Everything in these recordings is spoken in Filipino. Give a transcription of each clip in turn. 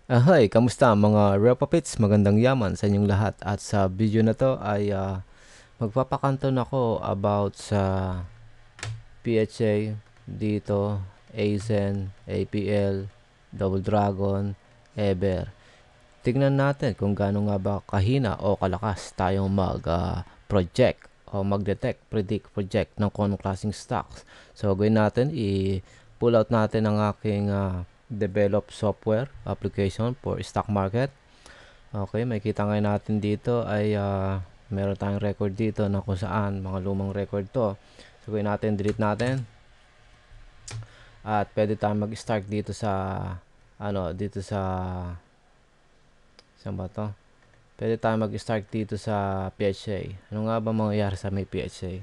Hi, kamusta mga Repapits? Magandang yaman sa inyong lahat. At sa video na to ay magpapakanton ako about sa PHA dito, ASEN, APL, Double Dragon, Ever. Tignan natin kung gaano nga ba kahina o kalakas tayong mag-project o mag-detect, predict, project ng kung anong klaseng stocks. So, gawin natin, i-pull out natin ang aking develop software application for stock market. Okay, makikita ngayon natin dito ay meron tayong record dito na kung saan mga lumang record to. So, gawin natin, delete natin. At pwede tayong mag-start dito sa dito sa saan ba to? Pwede tayo mag-start dito sa PHA. Ano nga ba mangyayari sa may PHA?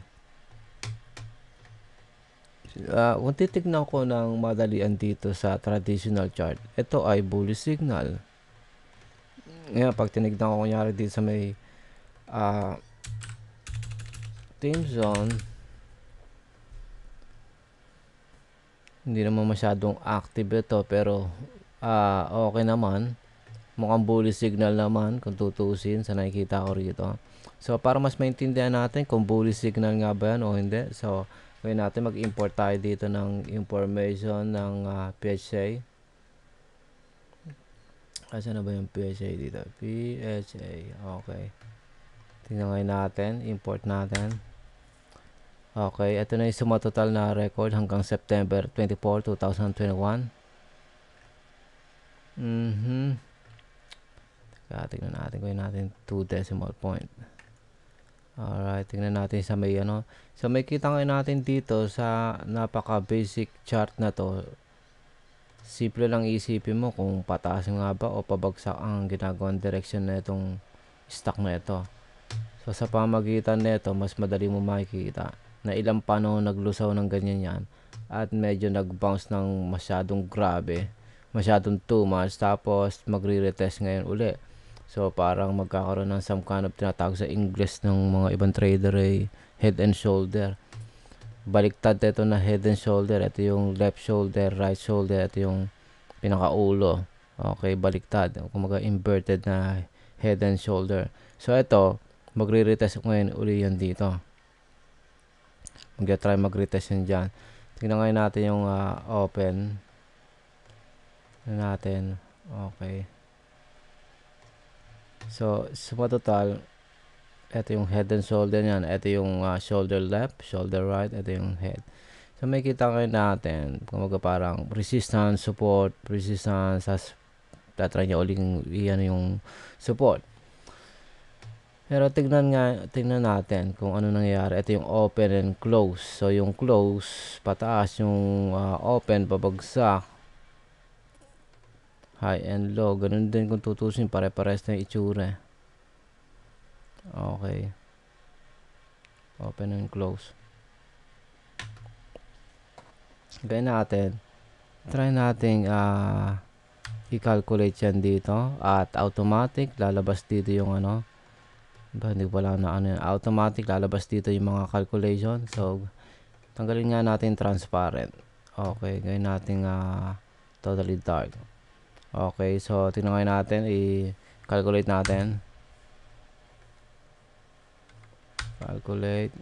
Kung titignan ko ng madalian dito sa traditional chart, ito ay bullish signal. Ngayon, pag tinignan ko kunyari dito sa may time zone, hindi naman masyadong active ito, pero okay naman. Mukhang bullish signal naman kung tutusin sa nakikita ko rito. So, para mas maintindihan natin kung bullish signal nga ba yan o hindi. So, ngayon natin mag-import tayo dito ng information ng PHA. Asa na ba yung PHA dito? PHA. Okay. Tingnan ngayon natin. Import natin. Okay. Ito na yung sumatotal na record hanggang September 24, 2021. Tingnan natin. Gawin natin 2 decimal point. Alright, tingnan natin sa may So may kita ngayon natin dito sa napaka basic chart na to. Simple lang isipin mo kung pataas nga ba o pabagsak ang ginagawang direction na itong stock na ito. So sa pamagitan nito, mas madali mo makikita na ilang panahon naglusaw ng ganyan yan at medyo nag-bounce ng masyadong grabe, masyadong too much, tapos magre-retest ngayon uli. So, parang magkakaroon ng some kind of tinatawag sa English ng mga ibang trader ay head and shoulder. Baliktad ito na head and shoulder. Ito yung left shoulder, right shoulder. Ito yung pinakaulo. Okay, baliktad. Kumaga inverted na head and shoulder. So, ito, magre-retest ngayon uli yan dito. Mag-try mag-retest yan dyan. Tingnan ngayon natin yung open. Tingnan natin. Okay. So, sa total, ito yung head and shoulder niyan. Ito yung shoulder left, shoulder right. Ito yung head. So, may kita ngayon natin. Kumaga parang resistance, support, resistance. Tatry niya uling iyan yung support. Pero tingnan natin kung ano nangyayari. Ito yung open and close. So, yung close, pataas. Yung open, pabagsak. High and low. Ganun din kung tutusin. Pare-pares na yung itsura. Okay. Open and close. Gawin natin. Try natin i-calculate yan dito. At automatic, lalabas dito yung hindi ko pala na yan. Automatic, lalabas dito yung mga calculation. So, tanggalin nga natin transparent. Okay. Gawin natin totally dark. Okay, so tingnan ngayon natin, i-calculate natin. Calculate.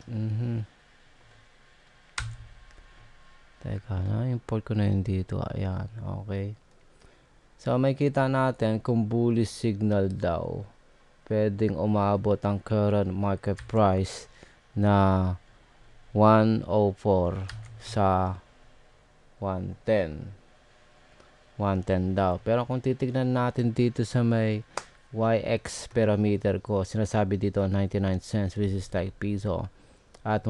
Teka na, import ko na yun dito. Ayan, okay. So, may kita natin kung bullish signal daw, pwedeng umabot ang current market price na 104 sa 110. 110 daw. Pero kung titignan natin dito sa may YX parameter ko, sinasabi dito 99 cents which is like piso at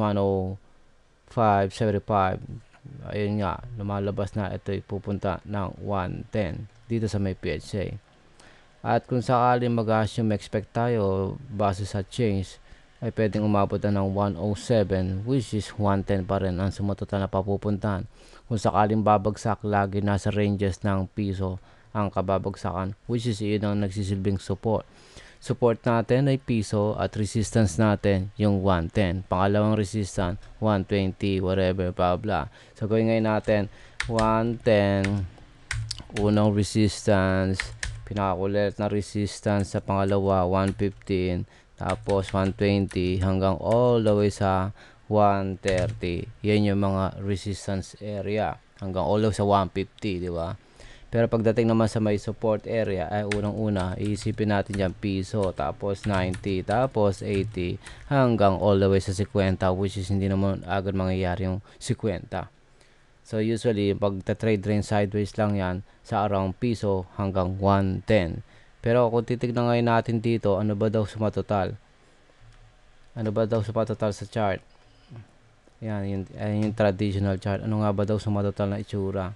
105.75. Ayun nga, lumalabas na ito pupunta ng 110 dito sa may PHA. At kung sakaling mag-assume expect tayo base sa change, ay pwedeng umabot na ng 107 which is 110 pa rin ang sumatotal na papupuntahan. Kung sakaling babagsak, lagi nasa ranges ng piso ang kababagsakan which is yun ang nagsisilbing support. Support natin ay piso at resistance natin yung 110. Pangalawang resistance 120 whatever blah blah. So gawin ngayon natin 110 unang resistance pinakakulit na resistance sa pangalawa 115, tapos 120 hanggang all the way sa 130. Yan yung mga resistance area hanggang all the way sa 150, di ba? Pero pagdating naman sa may support area, ay unang-una, iisipin natin dyan piso, tapos 90, tapos 80, hanggang all the way sa 50, which is hindi naman agad mangyayari yung 50. So, usually, pag-trade rin sideways lang yan sa around piso hanggang 110. Pero kung titignan ngayon natin dito, ano ba daw sumatotal? Ano ba daw sumatotal sa chart? Yan, yung traditional chart. Ano nga ba daw sumatotal na itsura?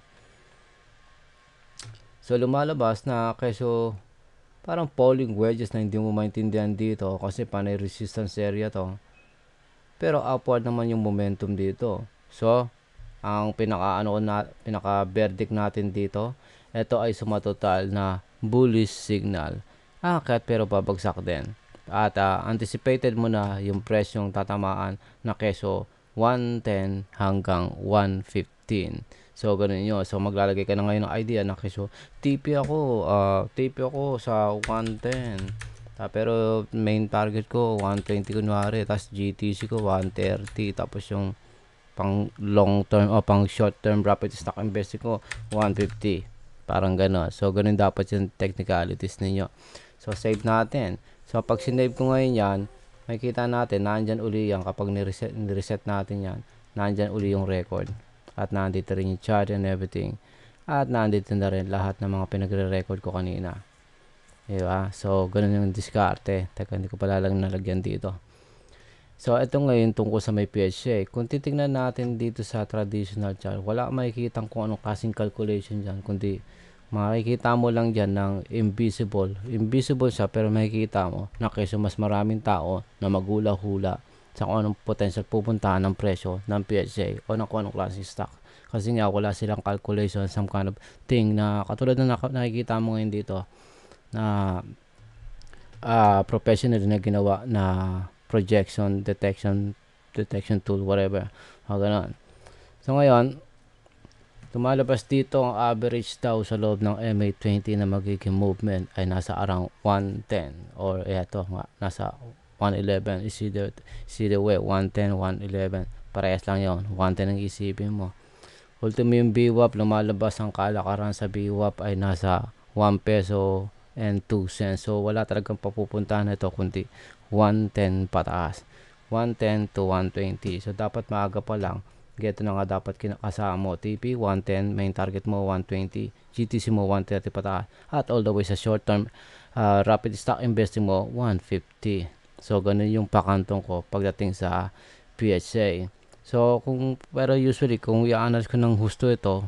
So, lumalabas na keso parang falling wedges na hindi mo maintindihan dito kasi panay resistance area to. Pero upward naman yung momentum dito. So, ang pinaka-verdict natin dito, ito ay sumatotal na bullish signal. Aakyat pero babagsak din. At anticipated mo na yung presyong tatamaan na keso 110 hanggang 115. So, ganun yun. So, maglalagay ka na ngayon ng idea na keso TP ako sa 110. Pero main target ko 120 kunwari, tapos GTC ko 130, tapos yung pang long term o pang short term rapid stock investing ko 150. Parang gano'n. So, ganun dapat yung technicalities ninyo. So, save natin. So, pag sinave ko ngayon yan, makikita natin, nandyan uli yan. Kapag nireset natin yan, nandyan uli yung record. At nandito rin yung chart and everything. At nandito na rin lahat ng mga pinagre-record ko kanina. Diba? So, ganun yung diskarte. Teka, hindi ko pala lang nalagyan dito. So, ito ngayon tungkol sa may PHA. Kung titignan natin dito sa traditional chart, wala makikita kung anong kasing calculation dyan, kundi makikita mo lang dyan ng invisible. Invisible siya, pero makikita mo na keso mas maraming tao na magula-hula sa kung anong potential pupuntahan ng presyo ng PHA o ng kung anong klaseng stock. Kasi nga, wala silang calculation, some kind of thing na katulad na nakikita mo ngayon dito na professional na ginawa na projection, detection tool, whatever. O, ganun. So, ngayon, tumalabas dito ang average daw sa loob ng MA20 na magiging movement ay nasa around 110 or eto nga, nasa 111. Is either way, 110, 111. Parehas lang yon. 110 ang isipin mo. Ultimo yung VWAP, lumalabas ang kalakaran sa VWAP ay nasa 1 peso and 2 cents. So, wala talagang papupuntahan na ito kundi 110 pataas. 110 to 120. So, dapat maaga pa lang. Geto na nga dapat kinakasama mo. TP 110, main target mo 120, GTC mo 130 pataas. At all the way sa short term, rapid stock investing mo 150. So, ganun yung pakantong ko pagdating sa PHA. So, pero usually, kung i-analyze ko ng husto ito,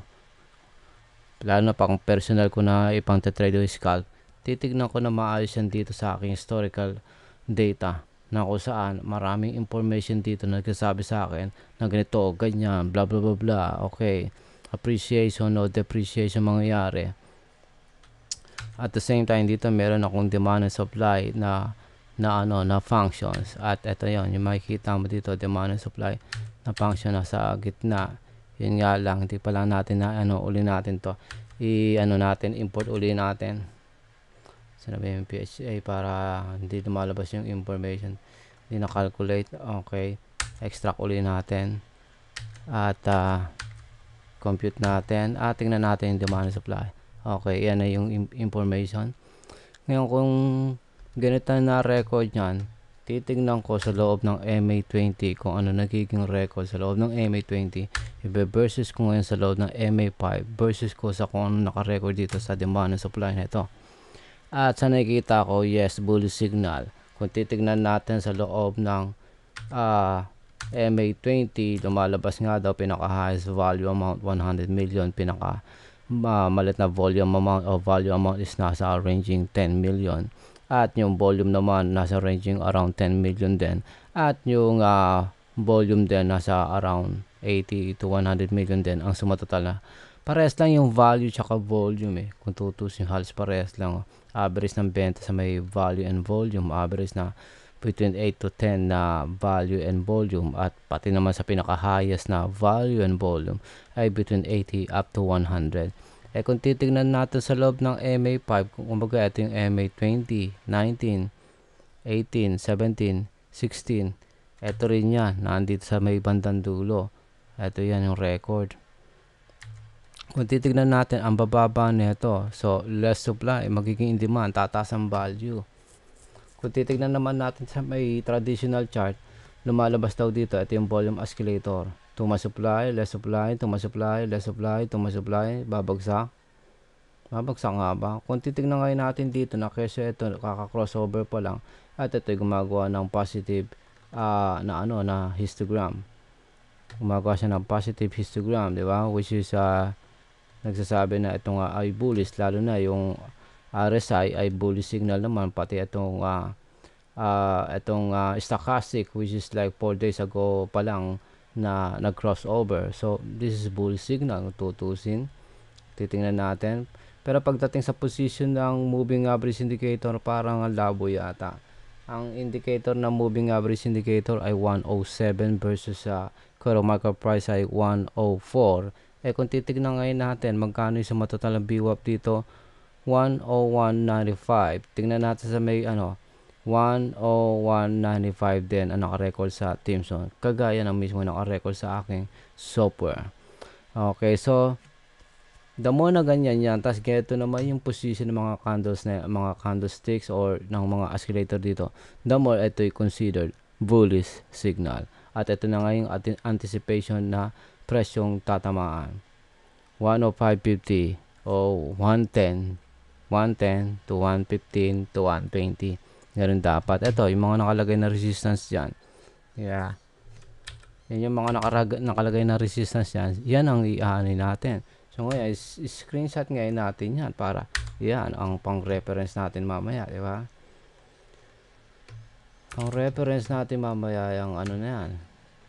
lalo na pang personal ko na ipang trade o scalp, titignan ko na maayos yan dito sa aking historical data na kung saan maraming information dito na nagsasabi sa akin na ganito, ganyan, blah blah blah blah. Okay, appreciation o depreciation mangyayari. At the same time dito meron akong demand and supply na functions. At ito yon, yung makikita mo dito, demand and supply na function na sa gitna. Yun nga lang, hindi pa lang natin na uli natin to. Import uli natin. Sinabi yung PHA para hindi lumalabas yung information. Hindi na-calculate. Okay. Extract uli natin. At compute natin. At tingnan natin yung demand and supply. Okay. Yan na yung information. Ngayon kung ganito na record nyan, titignan ko sa loob ng MA20 kung ano nagiging record sa loob ng MA20. Versus ko ngayon sa loob ng MA5 versus ko sa kung ano naka-record dito sa demand and supply na ito. At sa nakikita ko, yes, bullish signal. Kung titignan natin sa loob ng MA20, lumalabas nga daw pinaka-highest value amount 100 million, pinaka-malit na volume amount o value amount is nasa ranging 10 million. At yung volume naman nasa ranging around 10 million din. At yung volume din nasa around 80 to 100 million din ang sumatotal na. Parehas lang yung value tsaka volume Kung tutusin, halos parehas lang. Average ng benta sa may value and volume, average na between 8 to 10 na value and volume. At pati naman sa pinaka-highest na value and volume ay between 80 up to 100. Kung titignan natin sa loob ng MA5, kung kumbaga ito yung MA20, 19, 18, 17, 16, ito rin yan, nandito sa may bandang dulo. Ito yan yung record. Kung titignan natin ang bababa nito, so less supply, magiging demand, tataas ang value. Kung titignan naman natin sa may traditional chart, lumalabas daw dito, ito yung volume oscillator. Tuma supply, less supply, tuma supply, less supply, tuma supply, babagsak. Babagsak nga ba? Kung titignan ngayon natin dito na kesyo ito, kaka-crossover pa lang, at ito ay gumagawa ng positive na histogram. Gumagawa siya ng positive histogram, di ba? Which is nagsasabi na ito nga ay bullish, lalo na yung RSI ay bullish signal naman, pati itong stochastic, which is like 4 days ago pa lang na nag-crossover. So this is bullish signal, tutusin, titingnan natin. Pero pagdating sa position ng moving average indicator, parang ang labo yata. Ang indicator ng moving average indicator ay 107 versus current market price ay 104. Kung titignan ngayon natin, magkano yung sumatotal ng VWAP dito? 101.95. Tingnan natin sa may 101.95 din ang naka-record sa Thimson. Kagaya ng mismo naka-record sa aking software. Okay, so the more na ganyan yan, tapos ganito naman yung position ng mga candles na mga candlesticks or ng mga oscillator dito, the more ito ay considered bullish signal. At ito na nga yung anticipation na presyong tatamaan. 105.50 o 110 to 115 to 120. Ganun dapat. Ito, yung mga nakalagay na resistance dyan. Yeah. Yan yung mga nakalagay na resistance dyan. Yan ang i-aanin natin. So ngayon, screenshot ngayon natin yan para yan ang pang-reference natin mamaya, di ba? Pang-reference natin mamaya yung ano na yan.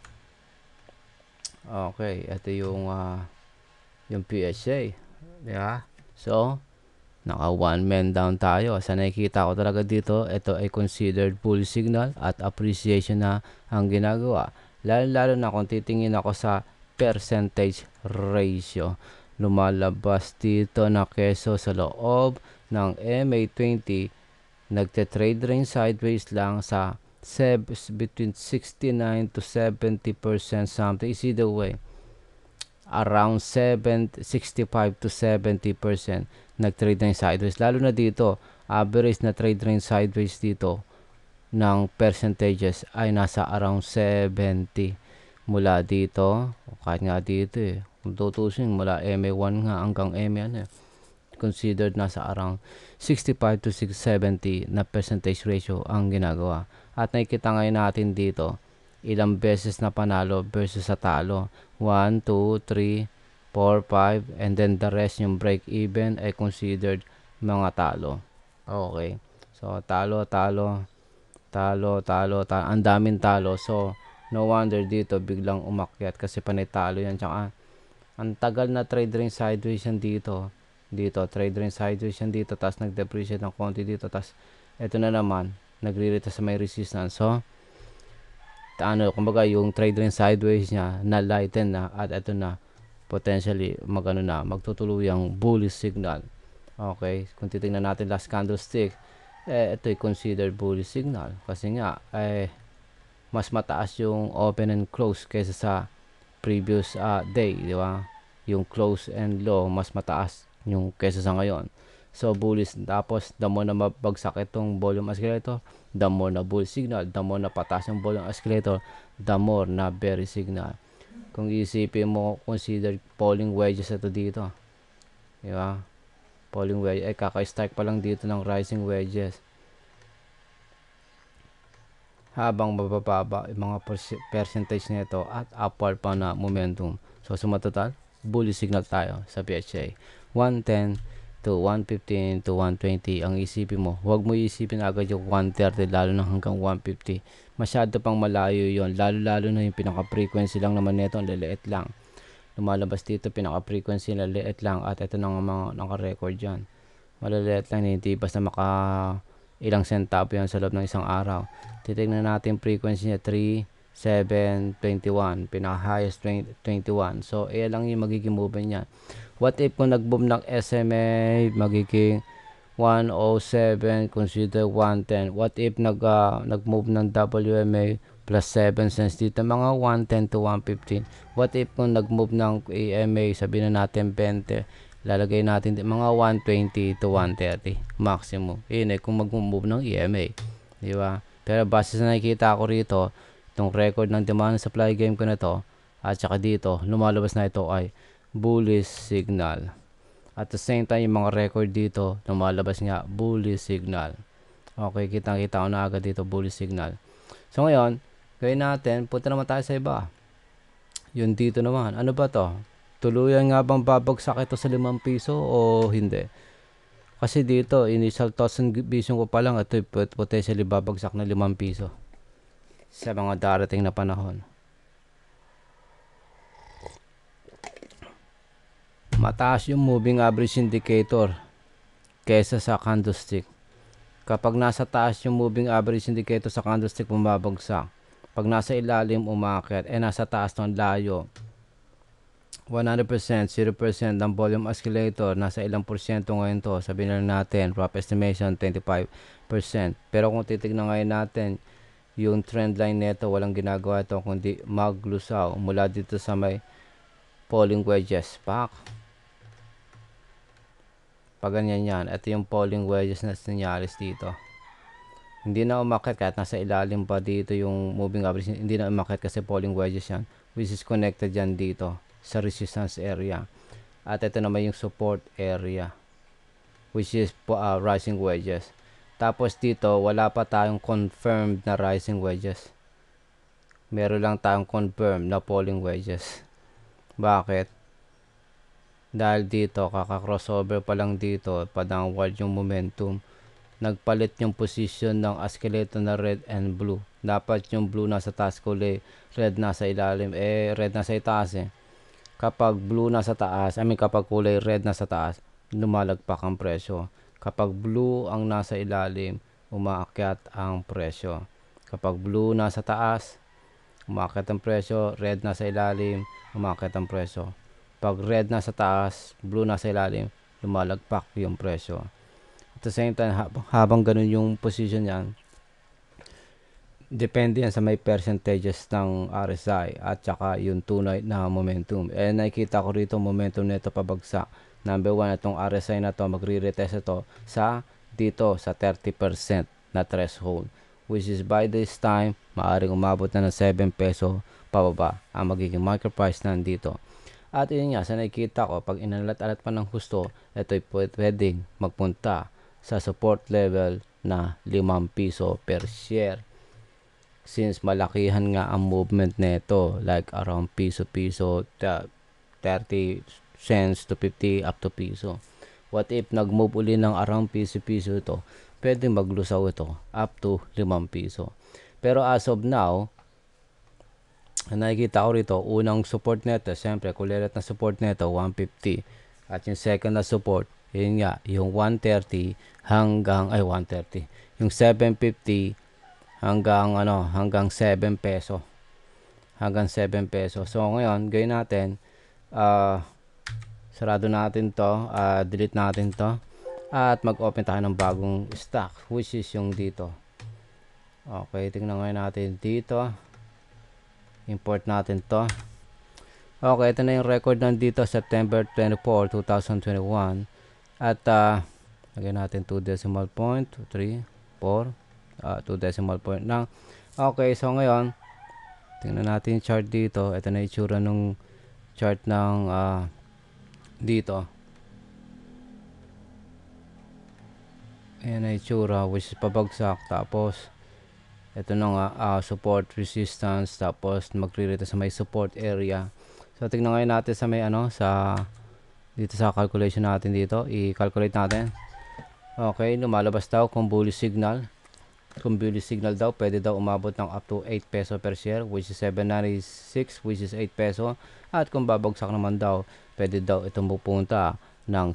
Okay, ito yung PSA, di ba? So, naka 1 man down tayo. Sa nakikita ko talaga dito, ito ay considered bullish signal at appreciation na ang ginagawa. Lalo na kung titingin ako sa percentage ratio. Lumalabas dito na keso sa loob ng MA20, nagte-trade rin sideways lang sa between 69 to 70% something. Is either way, around 65 to 70% nag-trade rin sideways. Lalo na dito, average na trade rin sideways dito ng percentages ay nasa around 70 mula dito, kahit nga dito kung tutusin mula MA1 nga hanggang MA considered nasa around 65 to 70 na percentage ratio ang ginagawa. At nakikita ngayon natin dito ilang beses na panalo versus sa talo. 1, 2, 3, 4, 5, and then the rest yung break even ay considered mga talo. Okay. So talo, ang daming talo. So no wonder dito biglang umakyat kasi panay talo yan. Tsaka ang tagal na trade rin sideways yan dito. Trade rin sideways yan dito. Tapos nag-depreciate ng konti dito. Tapos ito na naman, nagre-retest sa may resistance. So kumbaga yung trade rin sideways niya na lighten na at ito na potentially magtutuluyang bullish signal. Okay, kung titingnan natin last candlestick, ito ay considered bullish signal kasi nga mas mataas yung open and close kaysa sa previous day, di ba? Yung close and low mas mataas yung kaysa sa ngayon. So bullish. Tapos the more na mabagsak itong volume oscillator, the more na bullish signal. The more na pataas yung volume oscillator, the more na bearish signal. Kung isipin mo, consider falling wedges ito dito, di ba? Falling wedge, kaka-strike pa lang dito ng rising wedges. Habang mabababa yung mga percentage nito at upward pa na momentum. So sumatotal, bullish signal tayo sa PSA. 110 to 115 to 120 ang isipin mo. Huwag mo isipin agad yung 130 lalo na hanggang 150. Masyado pang malayo yon, lalo na yung pinaka-frequency lang naman nito, liliit lang. Lumalabas dito pinaka-frequency liliit lang at ito na mga naka-record dyan. Maliliit lang, hindi basta ilang centavo yan sa loob ng isang araw. Titignan natin frequency niya 3, 721, pinaka-highest 21. So, ayan lang yung magiging movement niya. What if kung nag-move ng SMA, magiging 107, consider 110. What if nag-move ng WMA plus 7 cents dito, mga 110 to 115. What if kung nag-move ng EMA, sabihin na natin 20, lalagay natin mga 120 to 130 maximum. Yun kung mag-move ng EMA, di ba? Pero base sa nakikita ko rito, itong record ng demand and supply game ko na to, at saka dito, lumalabas na ito ay bullish signal. At the same time, yung mga record dito, lumalabas nga bullish signal. Okay, kitang-kita ko na agad dito, bullish signal. So ngayon, gawin natin, punta naman tayo sa iba. Yun dito naman, ano ba to? Tuluyan nga bang babagsak ito sa 5 piso o hindi? Kasi dito, initial thoughts and vision ko pa lang, ito potentially babagsak na 5 piso sa mga darating na panahon. Mataas yung moving average indicator kesa sa candlestick. Kapag nasa taas yung moving average indicator sa candlestick, bumabagsak. Pag nasa ilalim, umakyat. Nasa taas ng layo. 100%, 0% ng volume oscillator. Nasa ilang porsyento ngayon to? Sabihin na natin, rough estimation, 25%. Pero kung titignan ngayon natin, yung trend line nito, walang ginagawa ito kundi maglusaw mula dito sa may falling wedges. Pag ganyan yan, ito yung falling wedges na sinyalis dito. Hindi na umakyat kahit nasa ilalim pa dito yung moving average. Hindi na umakyat kasi falling wedges yan, which is connected yan dito sa resistance area. At ito naman yung support area, which is rising wedges. Tapos dito, wala pa tayong confirmed na rising wedges. Meron lang tayong confirmed na falling wedges. Bakit? Dahil dito, kaka-crossover pa lang dito, pa-downward yung momentum. Nagpalit yung position ng oscillator na red and blue. Dapat yung blue nasa taas, kulay red nasa ilalim. Red nasa itaas eh. Kapag blue nasa taas, kapag kulay red nasa taas, lumalagpak ang presyo. Kapag blue ang nasa ilalim, umaakyat ang presyo. Kapag blue nasa taas, umaakyat ang presyo. Red nasa ilalim, umaakyat ang presyo. Pag red nasa taas, blue nasa ilalim, lumalagpak yung presyo. At the same time, habang ganun yung position yan, depende yan sa may percentages ng RSI at saka yung tunay na momentum. Nakikita ko rito momentum nito pabagsak. Number 1, itong RSI na to, magre-retest ito sa dito sa 30% na threshold, which is by this time, maaring umabot na ng 7 peso pababa ang magiging market price nandito. At yun nga, sa nakikita ko, pag inalat-alat pa ng gusto, ito'y pwedeng magpunta sa support level na 5 piso per share. Since malakihan nga ang movement nito, like around piso, 30 cents to 50 up to piso. What if nag-move uli ng around piso ito, pwedeng maglusaw ito up to 5 piso. Pero as of now, nakikita ko rito, unang support nito, siyempre, kulirat na support nito, 150. At yung second na support, yun nga, yung 130 hanggang, 130. Yung 750 hanggang 7 peso. Hanggang 7 peso. So, ngayon, gawin natin, sarado natin to, delete natin to, at mag-open tayo ng bagong stock, which is yung dito. Okay, tingnan ngayon natin dito. Import natin to. Okay, ito na yung record nandito, September 24, 2021. At lagyan natin 2 decimal point, 3, 4, 2 decimal point lang. Okay, so ngayon, tingnan natin yung chart dito. Ito na yung itsura ng chart ng dito. Ayan na yung itsura, which is pabagsak. Tapos, ito na nga, support, resistance, tapos magre-rate sa may support area. So, tingnan ngayon natin sa may dito sa calculation natin dito. I-calculate natin. Okay, lumalabas daw kung bullish signal. Kung bullish signal daw, pwede daw umabot ng up to 8 peso per share, which is 796, which is 8 peso. At kung babagsak naman daw, pwede daw itong pupunta ng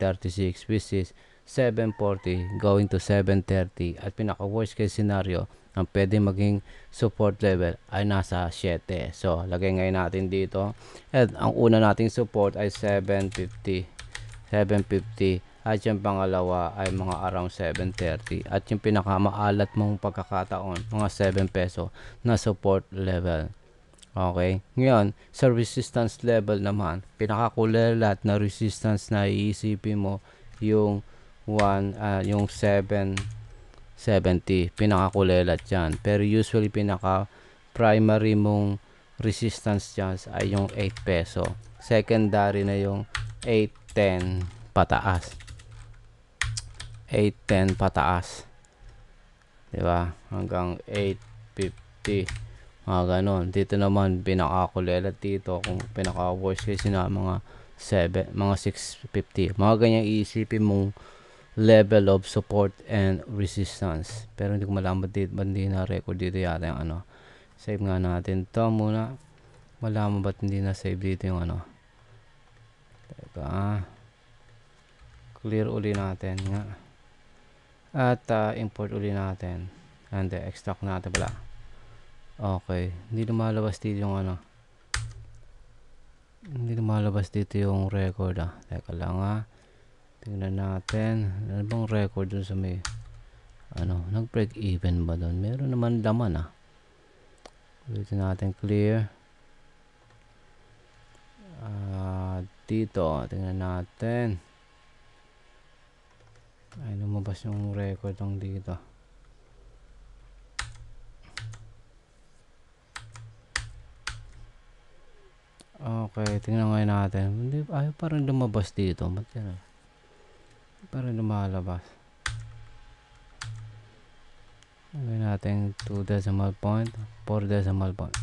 736, which is 740 going to 730. At pinaka worst case scenario, ang pwede maging support level ay nasa 7. So, lagay ngayon natin dito. At ang una nating support ay 750. 750. At yung pangalawa ay mga around 730. At yung pinakamaalat mong pagkakataon, mga 7 peso na support level. Okay? Ngayon, sa resistance level naman, pinakakulelat na resistance na iisipin mo yung yung 770. Pinakakulelat yan. Pero usually, pinaka primary mong resistance dyan ay yung 8 peso. Secondary na yung 810 pataas. 810 pataas. Diba? Hanggang 850. Mga ganon. Dito naman, pinakakulelat dito. Kung pinaka worst case na mga 7, mga 650. Mga ganyan iisipin mong level of support and resistance. Pero hindi ko malaman dito, hindi na record dito yata yung ano. Save nga natin to muna. Malaman ba't hindi na save dito yung ano. Teka. Clear uli natin nga. At import uli natin. And extract natin pala. Okay. Hindi lumalabas dito yung ano. Hindi lumalabas dito yung record Teka lang tingnan natin. Ano bang record dun sa may ano, nag-break even ba doon? Meron naman laman dito natin clear. Dito, tingnan natin. Ay, lumabas yung record ng dito. Okay, tingnan ngayon natin. Hindi, ay, parang lumabas dito. Ba't yan parang lumalabas. Gawin natin 2 decimal point, 4 decimal point.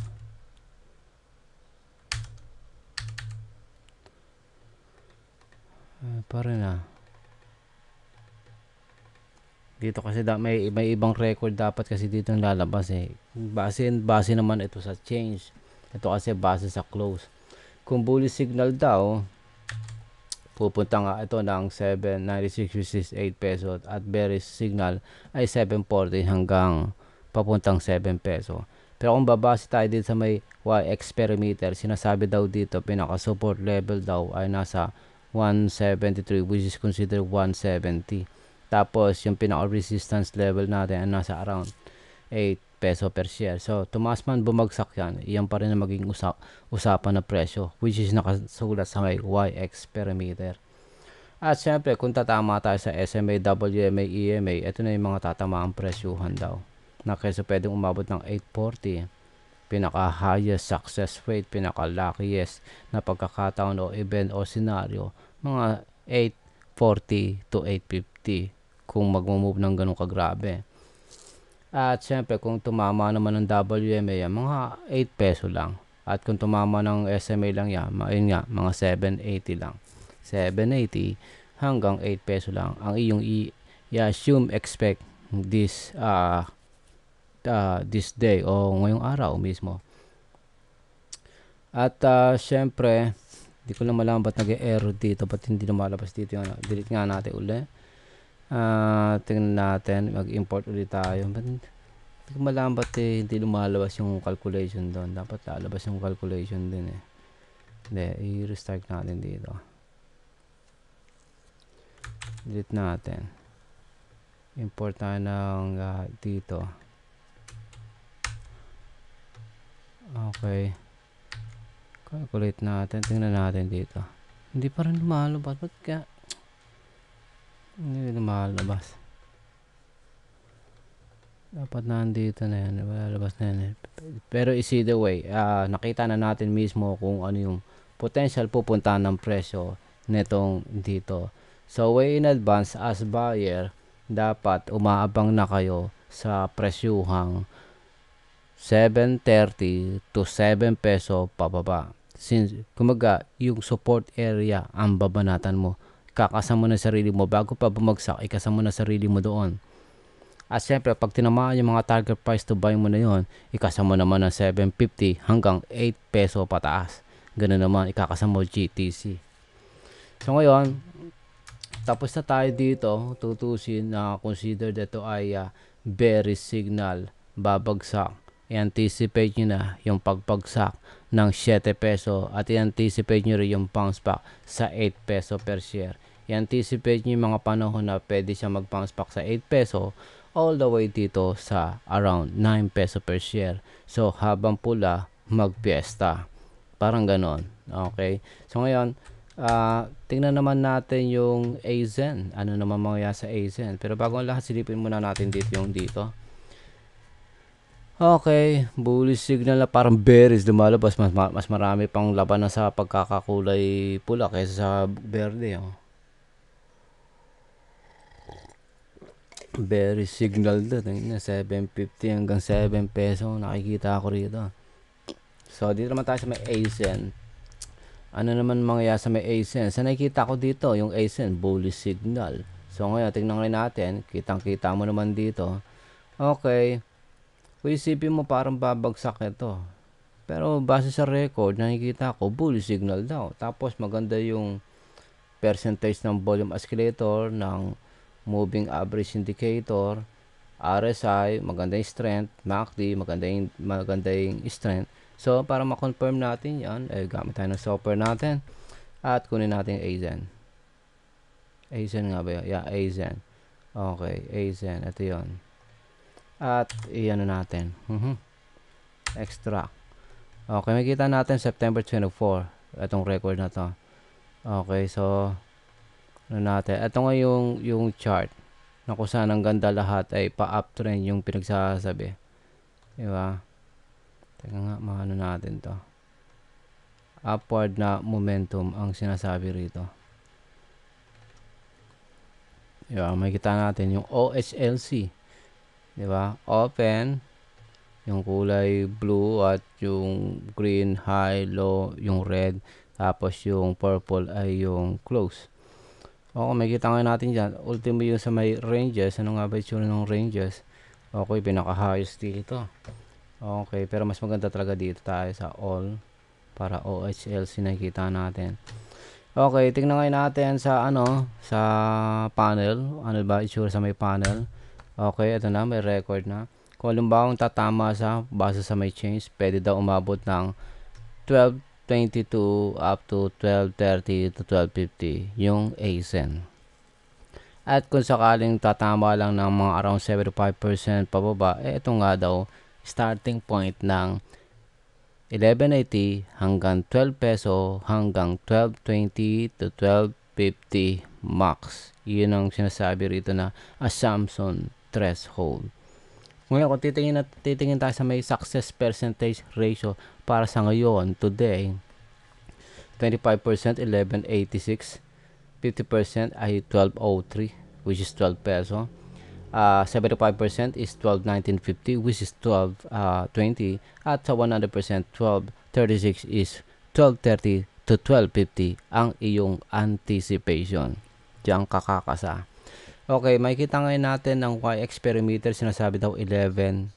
Parang dito kasi may ibang record dapat kasi dito ang lalabas base naman ito sa change. Ito kasi base sa close. Kung bullish signal daw, pupunta nga ito ng 796.68 peso at bearish signal ay 740 hanggang papuntang 7 peso. Pero kung babase tayo dito sa may YX perimeter, sinasabi daw dito pinaka support level daw ay nasa 173, which is considered 170. Tapos yung pinaka resistance level natin ay nasa around 8 peso per share. So tumaas man bumagsak yan, iyan pa rin na maging usapan na presyo, which is nakasulat sa may YX perimeter. At syempre kung tatama tayo sa SMA, WMA, EMA, ito na yung mga tatamaang presyuhan daw na kaysa pwedeng umabot ng 840. Pinaka highest success rate, pinaka luckiest na pagkakataon o event o scenario, mga 840 to 850 kung magmo-move ng ganun kagrabe. At syempre kung tumama naman ng WMA, mga 8 peso lang. At kung tumama ng SMA lang yan, nga, mga 780 lang. 780 hanggang 8 peso lang ang iyong i-assume, expect this this day o ngayong araw mismo. At syempre, hindi ko lang malaman ba't nag-error dito, ba't hindi lumalabas dito yung delete nga natin uli. Tingnan natin, mag-import ulit tayo. Ba't hindi ko malaman ba't hindi lumalabas yung calculation doon. Dapat lalabas yung calculation din Hindi, i-restart natin dito. Delete natin. Import tayo ng dito. Okay. Calculate natin. Tingnan natin dito. Hindi pa rin lumalabas. Ba't kaya? Hindi lumalabas. Dapat nandito na yan. Lalabas na yan Pero is either way, nakita na natin mismo kung ano yung potential pupuntahan ng presyo netong dito. So, way in advance as buyer, dapat umaabang na kayo sa presyuhang 730 to 7 peso pababa. Since, kumaga, yung support area ang babanatan mo. Kakasama mo na sarili mo. Bago pa bumagsak, ikasama mo na sarili mo doon. At syempre, pag tinamaan yung mga target price to buy mo na yon, ikasama naman ng 750 hanggang 8 peso pataas. Ganun naman, ikakasama mo GTC. So ngayon, tapos na tayo dito, tutusin na consider dito ay bearish signal. babagsak. I-anticipate nyo na yung pagbagsak ng 7 peso at i-anticipate nyo rin yung bounce back sa 8 peso per share. I-anticipate nyo yung mga panahon na pwede siya mag-bounce back sa 8 peso all the way dito sa around 9 peso per share. So, habang pula, magpiesta. Parang ganon. Okay? So, ngayon, tingnan naman natin yung AZEN. Ano naman mangyayari sa AZEN. Pero bago ang lahat, silipin muna natin dito yung dito. Okay, bullish signal na parang bearish lumalabas. Mas marami pang laban na sa pagkakakulay pula kaysa sa berde. Oh. Bearish signal doon. 750 hanggang 7 peso. Nakikita ko rito. So, dito naman tayo sa may AZEN. Ano naman mangyayari sa may AZEN? Sa nakikita ko dito, yung AZEN, bullish signal. So, ngayon, tingnan ngayon natin. Kitang-kita mo naman dito. Okay. Kung isipin mo, parang babagsak ito. Pero, base sa record, nakikita ko, bullish signal daw. Tapos, maganda yung percentage ng volume oscillator, ng moving average indicator, RSI, maganda yung strength, MACD, maganda yung strength. So, para ma-confirm natin yan, gamit tayo ng software natin at kunin natin yung AZEN. AZEN nga ba yun? Yeah, AZEN. Okay, AZEN. Ito yun. At, iyan natin. Extract. Okay, makikita natin September 24. Itong record na to. Okay, so, ano natin? Ito nga yung chart na kung saan ang ganda lahat ay pa-uptrend yung pinagsasabi. Diba? Teka nga, maano natin to. Upward na momentum ang sinasabi rito. Diba? Makikita natin yung OHLC. Diba? Open. Yung kulay blue at yung green, high, low, yung red. Tapos yung purple ay yung close. Okay, makikita nga natin dyan. Ultimo yung sa may ranges. Ano nga ba yung ng ranges? Okay, pinaka-highest dito. Okay, pero mas maganda talaga dito tayo sa all para OHLC nakikita natin. Okay, tingnan ngayon natin sa sa panel. Ano ba itsura sa may panel? Okay, ito na, may record na. Kung halimbawa tatama sa base sa may change, pwede daw umabot ng 12.22 up to 12.30 to 12.50 yung AZEN. At kung sakaling tatama lang ng mga around 75% pababa, ito nga daw starting point ng 11.80 hanggang 12 peso hanggang 12.20 to 12.50 max. Yun ang sinasabi rito na assumption threshold. Ngayon, kung titingin tayo sa may success percentage ratio para sa ngayon, today, 25% 11.86, 50% ay 12.03, which is 12 peso. 75% is 12.1950, which is 12.20, at sa 100% 12.36 is 12.30 to 12.50 ang iyong anticipation. Diyan kakakasa. Okay, makikita ngayon natin ng YX perimeter, sinasabi daw 11.16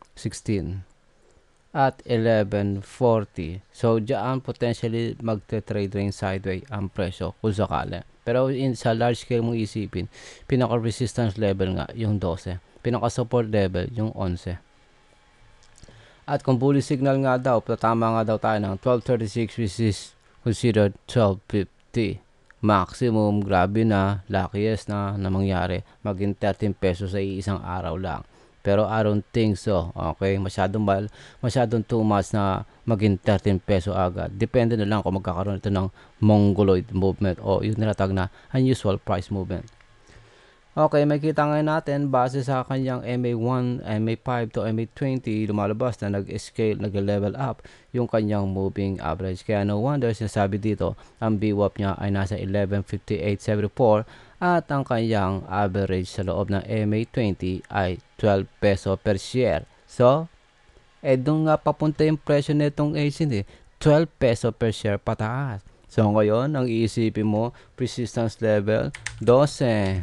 at 11.40. So, diyan potentially magte-trade rin sideways ang presyo kung sakali. Pero sa large scale mong isipin, pinaka-resistance level nga yung 12. Pinaka-support level yung 11. At kung bullish signal nga daw, tama nga daw tayo ng 12.36 which is considered 12.50. Maximum, grabe na, luckiest na mangyari. Maging 13 pesos sa isang araw lang. Pero I don't think so. Okay, masyadong too much na maging 13 peso agad. Depende na lang kung magkakaroon ito ng mongoloid movement o yung nilatag na unusual price movement. Okay, makikita ngayon natin base sa kanyang MA1, MA5 to MA20, lumalabas na nag-scale, nag-level up yung kanyang moving average. Kaya no wonder sinasabi dito, ang VWAP niya ay nasa 11.5874 at ang kanyang average sa loob ng MA20 ay 12 peso per share. So, doon nga papunta yung presyo nitong AZEN 12 peso per share pataas. So, ngayon, ang iisipin mo, resistance level, 12.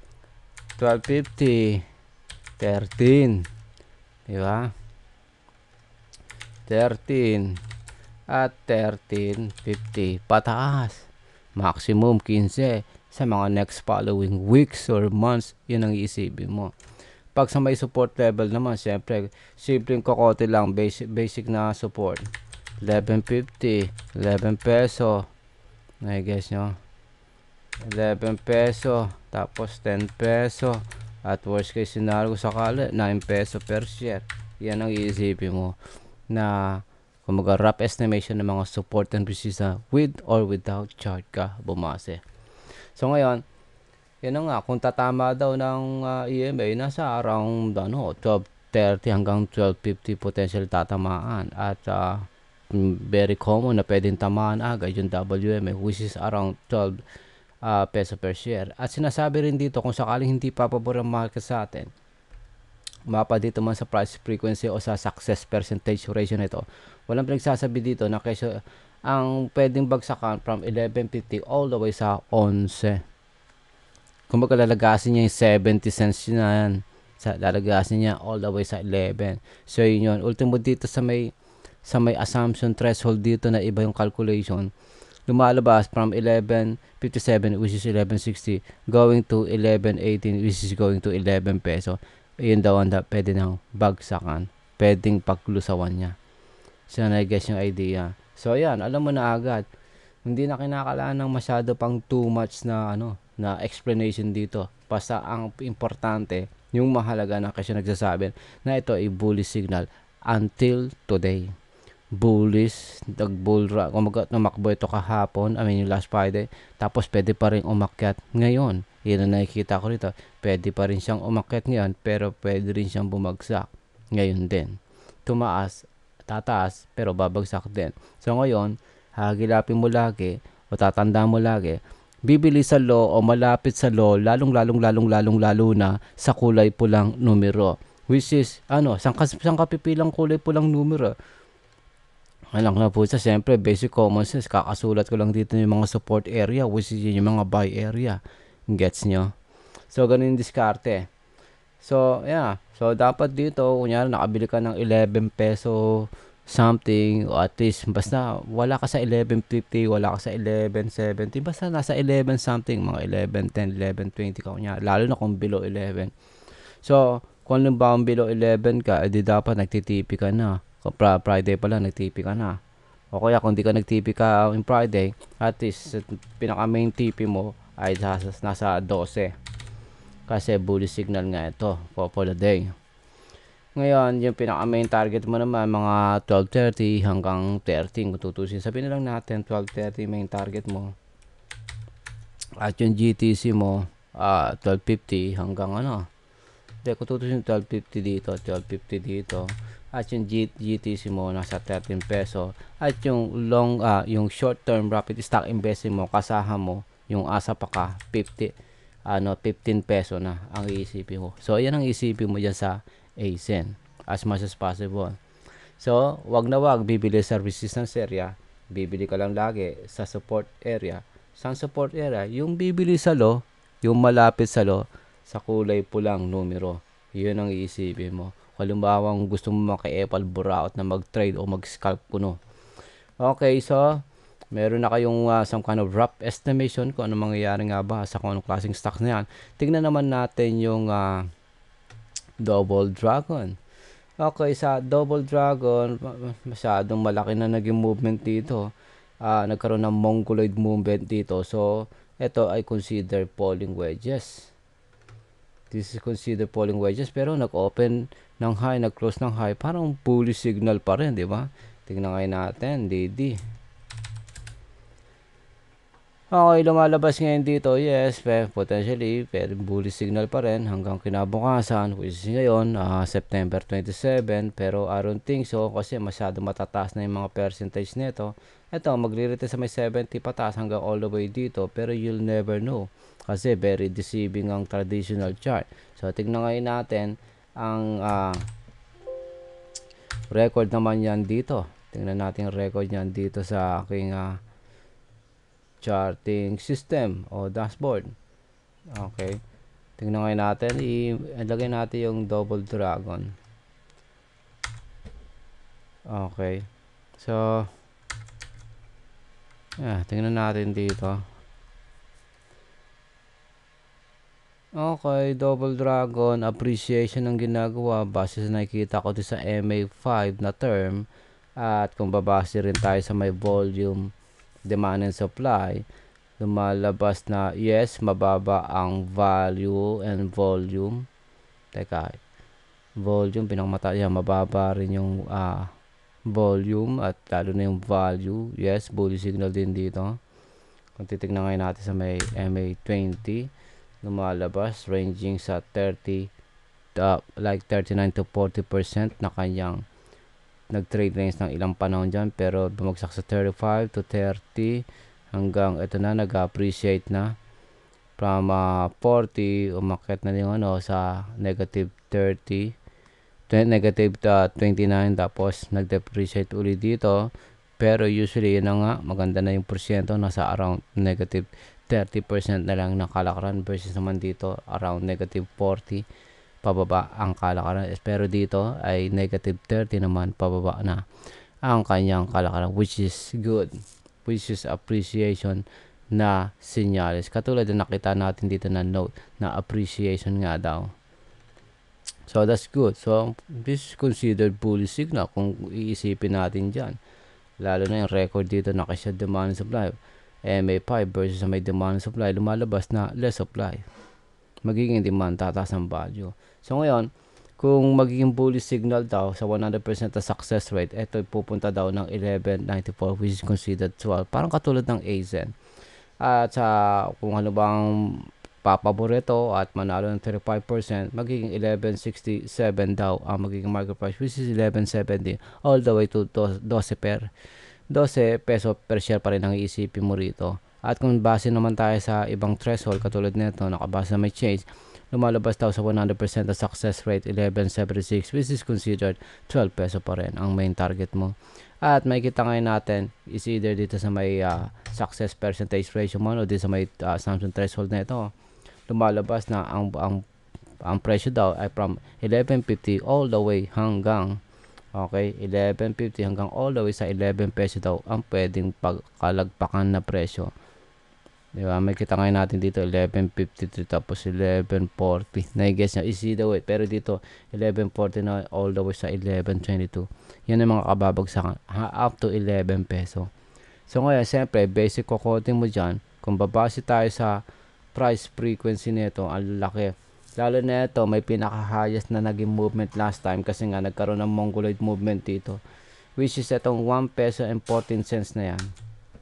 12.50, 13, diba? 13 at 13.50 pataas, maximum 15 sa mga next following weeks or months. Yun ang iisipin mo. Pag sa may support level naman, syempre, simpleng kokote lang, basic na support. 11.50, 11 peso. Na-guess nyo? 11 peso, tapos 10 peso. At worst case scenario sakali, 9 peso per share. Yan ang iisipin mo na kumaga rough estimation ng mga support and resistance with or without chart ka bumase. So ngayon, yan na nga, kung tatama daw ng EMA, nasa around 12.30 hanggang 12.50 potential tatamaan. At very common na pwedeng tamaan agad yung WMA, which is around 12 peso per share. At sinasabi rin dito, kung sakaling hindi papabor ang market sa atin, mapa dito man sa price frequency o sa success percentage ratio nito, walang pinagsasabi dito na kesyo ang pwedeng bagsakan from 11.50 all the way sa 11. Kung lalagasin niya yung 70 cents na yan, lalagasin niya all the way sa 11. So yun yun. Ultimo dito sa may assumption threshold dito na iba yung calculation, lumalabas from 11.57 which is 11.60 going to 11.18 which is going to 11 peso. Yun daw ang pwede nang bagsakan, pwedeng paglusawan niya. So na-guess yung idea. So yan, alam mo na agad. Hindi na kinakailangan ng masyado pang too much na na explanation dito. Basta ang importante, yung mahalaga na kasi nagsasabi na ito ay bullish signal until today. Bullish, nag-bull run. Kung tumakbo ito kahapon, yung last Friday, tapos pwede pa rin umakyat ngayon. Yan ang nakikita ko rito. Pwede pa rin siyang umakyat ngayon, pero pwede rin siyang bumagsak ngayon din. Tumaas, tataas, pero babagsak din. So ngayon, hagilapin mo lagi o tatanda mo lagi, bibili sa low o malapit sa low, lalong na sa kulay pulang numero. Which is, saan kapipilang kulay pulang numero? Alam na po siya, siyempre, basic common sense, kakasulat ko lang dito yung mga support area, which is yung mga buy area. Gets nyo? So, ganun yung diskarte. So, yeah. So, dapat dito, kunyari, nakabili ka ng 11 peso something, o at least, basta wala ka sa 11.50, wala ka sa 11.70, basta nasa 11 something, mga 11.10, 11.20 ka, kunyari, lalo na kung below 11. So, kung ba below 11 ka, edi dapat nagtitipi ka na. Kung Friday pa lang, nagtipi ka na. O kaya kung di ka nagtipi ka on Friday, at least pinaka main tipi mo ay nasa 12. Kasi bullish signal nga ito for the day. Ngayon, yung pinaka main target mo naman, mga 12.30 hanggang 13. Kung tutusin, sabihin na lang natin 12.30 main target mo. At yung GTC mo, 12.50 hanggang Hindi, kung tutusin 12.50 dito, 12.50 dito. At yung GTC mo nasa 13 peso. At yung yung short term rapid stock investing mo, kasaha mo, yung asa pa ka, 15 peso na ang iisipin mo. So, ayan ang iisipin mo dyan sa ASIN as much as possible. So, wag na wag bibili sa resistance area, bibili ka lang lagi sa support area. Sa support area, yung bibili sa low, yung malapit sa low, sa kulay pulang numero. Yun ang iisipin mo. Halimbawa, gusto mo maki-apple buraot na mag-trade o mag-scalp kuno. Okay, so meron na kayong some kind of rough estimation kung ano mangyayari nga ba sa kung anong klaseng stocks na yan. Tignan naman natin yung Double Dragon. Okay, sa Double Dragon, masyadong malaki na naging movement dito. Nagkaroon ng mongoloid movement dito. So, ito ay consider falling wedges. This is consider falling wedges, pero nag-open ng high, nag-close ng high. Parang bullish signal pa rin, di ba? Tingnan ngayon natin, DD. Okay, lumalabas ngayon dito, yes, potentially, pero bullish signal pa rin hanggang kinabukasan, which is ngayon, September 27, pero I don't think so kasi masyado matataas na yung mga percentage nito. Ito, magre-retest sa may 70 pataas hanggang all the way dito, pero you'll never know kasi very deceiving ang traditional chart. So, tignan ngayon natin ang record naman yan dito. Tingnan natin yung record yan dito sa aking charting system o dashboard. Okay. Tingnan ngayon natin. Ilagay natin yung Double Dragon. Okay. So, tingnan natin dito. Okay, Double Dragon, appreciation ang ginagawa base sa nakikita ko din sa MA5 na term. At kung babase rin tayo sa may volume, demand and supply, lumalabas na yes, mababa ang value and volume. Teka, volume, pinangmata yan, mababa rin yung volume at lalo na yung value. Yes, bullish signal din dito. Kung titignan ngayon natin sa may MA20, lumalabas ranging sa 30 like 39 to 40% na kanyang nag-trade range ng ilang panahon dyan, pero bumagsak sa 35 to 30 hanggang ito na, nag-appreciate na from 40, umakyat na yung sa negative 30, negative 29, tapos nag-depreciate ulit dito. Pero usually yun na nga, maganda na yung porsyento, nasa around negative 30% na lang ng kalakaran versus naman dito around negative 40 pababa ang kalakaran. Pero dito ay negative 30 naman pababa na ang kanyang kalakaran, which is good, which is appreciation na senyales. Katulad na nakita natin dito na note na appreciation nga daw. So that's good. So this is considered bullish signal kung iisipin natin dyan. Lalo na yung record dito na kasi demand and supply. MA5 versus may demand and supply, lumalabas na less supply. Magiging demand, tataas ang value. So ngayon, kung magiging bullish signal daw sa 100% na success rate, ito pupunta daw ng 1194, which is considered 12. Parang katulad ng AZN. At sa kung ano bang papaborito at manalo ng 35%, magiging 1167 daw ang magiging market price, which is 1170 all the way to 12 peso per share pa rin ang iisipin mo rito. At kung base naman tayo sa ibang threshold katulad nito, nakabase na may change, lumalabas daw sa 100% na success rate 1176, which is considered 12 peso pa rin ang main target mo. At makikita ngayon natin is either dito sa may success percentage ratio mo o dito sa may assumption threshold na ito, lumalabas na ang presyo daw ay from 1150 all the way hanggang 1150 hanggang all the way sa 11 peso daw ang pwedeng pagkalagpakan na presyo. Diba? May kita ngayon natin dito 1153 tapos 1140. Na-guess nyo, easy the way. Pero dito 1140 na all the way sa 1122. Yan ang mga kababagsakan. Up to 11 peso. So ngayon, siyempre, basic kukoting mo dyan. Kung babase tayo sa price frequency nito, ang laki. Lalo na ito, may pinaka-highest na naging movement last time kasi nga nagkaroon ng mongoloid movement dito. Which is itong 1 peso and 14 cents na yan.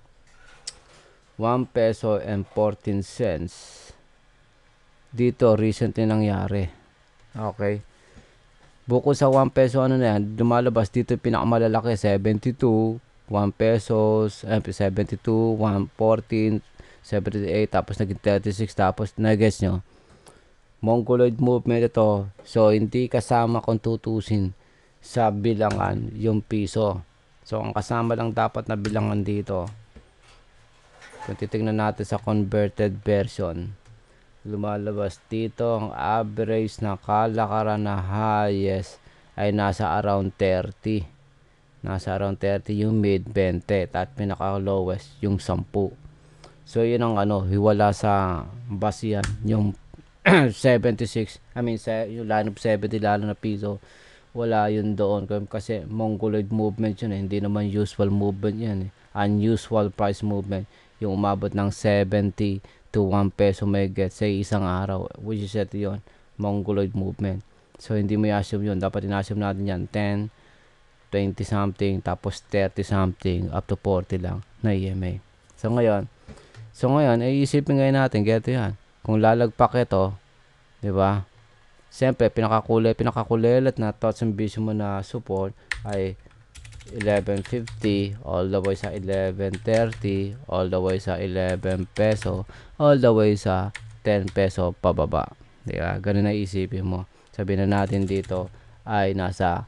1 peso and 14 cents. Dito, recently nangyari. Okay. Bukod sa 1 peso, ano na yan, dumalabas dito pinakamalalaki, 72, 1 pesos, 72, 114, 78, tapos naging 36, tapos na-guess nyo. Mongoloid movement ito. So, hindi kasama kung tutusin sa bilangan yung piso. So, ang kasama lang dapat na bilangan dito, kung titignan natin sa converted version, lumalabas dito ang average na kalakaran na highest ay nasa around 30. Nasa around 30 yung mid 20 at pinaka lowest yung 10. So, yun ang hiwala sa basihan. Yung 76, yung line of 70, lalo na piso, wala yun doon kasi mongoloid movement yun hindi naman usual movement yan unusual price movement, yung umabot ng 70 to 1 peso may get sa isang araw, which is ito yun, mongoloid movement. So hindi mo i-assume yun, dapat in-assume natin yan 10, 20 something, tapos 30 something up to 40 lang na EMA. So ngayon ay isipin ngayon natin, geto yan, kung lalagpak ito, di ba? Siyempre, pinakakulelat na thoughts and vision mo na support ay 1150 all the way sa 1130 all the way sa 11 peso all the way sa 10 peso pababa. Di ba? Ganun na isipin mo. Sabihin na natin dito ay nasa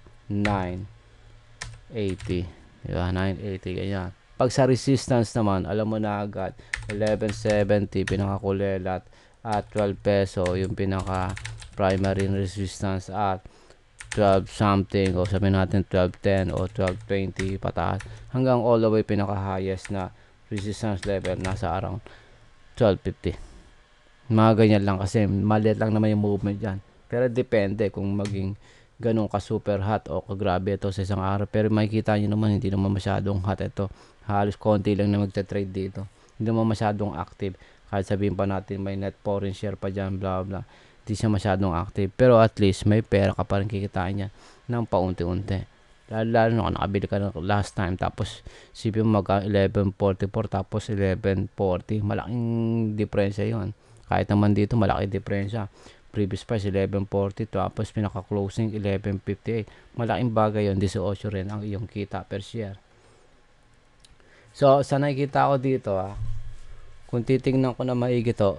980. Di ba? 980, ganyan. Pag sa resistance naman, alam mo na agad, 1170 pinakakulelat at 12 peso yung pinaka primary resistance at 12 something o sabihin natin 1210 o 1220 pataas hanggang all the way pinaka highest na resistance level nasa around 1250. Mga ganyan lang kasi maliit lang naman yung movement dyan. Pero depende kung maging ganun ka super hot o kagrabe ito sa isang araw. Pero makikita nyo naman, hindi naman masyadong hot ito. Halos konti lang na magta-trade dito. Hindi naman masyadong active. Kahit sabihin pa natin may net foreign share pa dyan, blah blah. Hindi siya masyadong active. Pero at least may pera ka pa rin kikitain niya ng paunti-unti. Lalo na kung nakabili ka ng last time tapos sipin mo mag 11.44 tapos 11.40. Malaking diferensya yon. Kahit naman dito malaki diferensya. Previous price 11.40 tapos pinaka-closing 11.58. Malaking bagay yon, 18 rin ang iyong kita per share. So, sa nakikita ko dito kung titingnan ko na maigi to,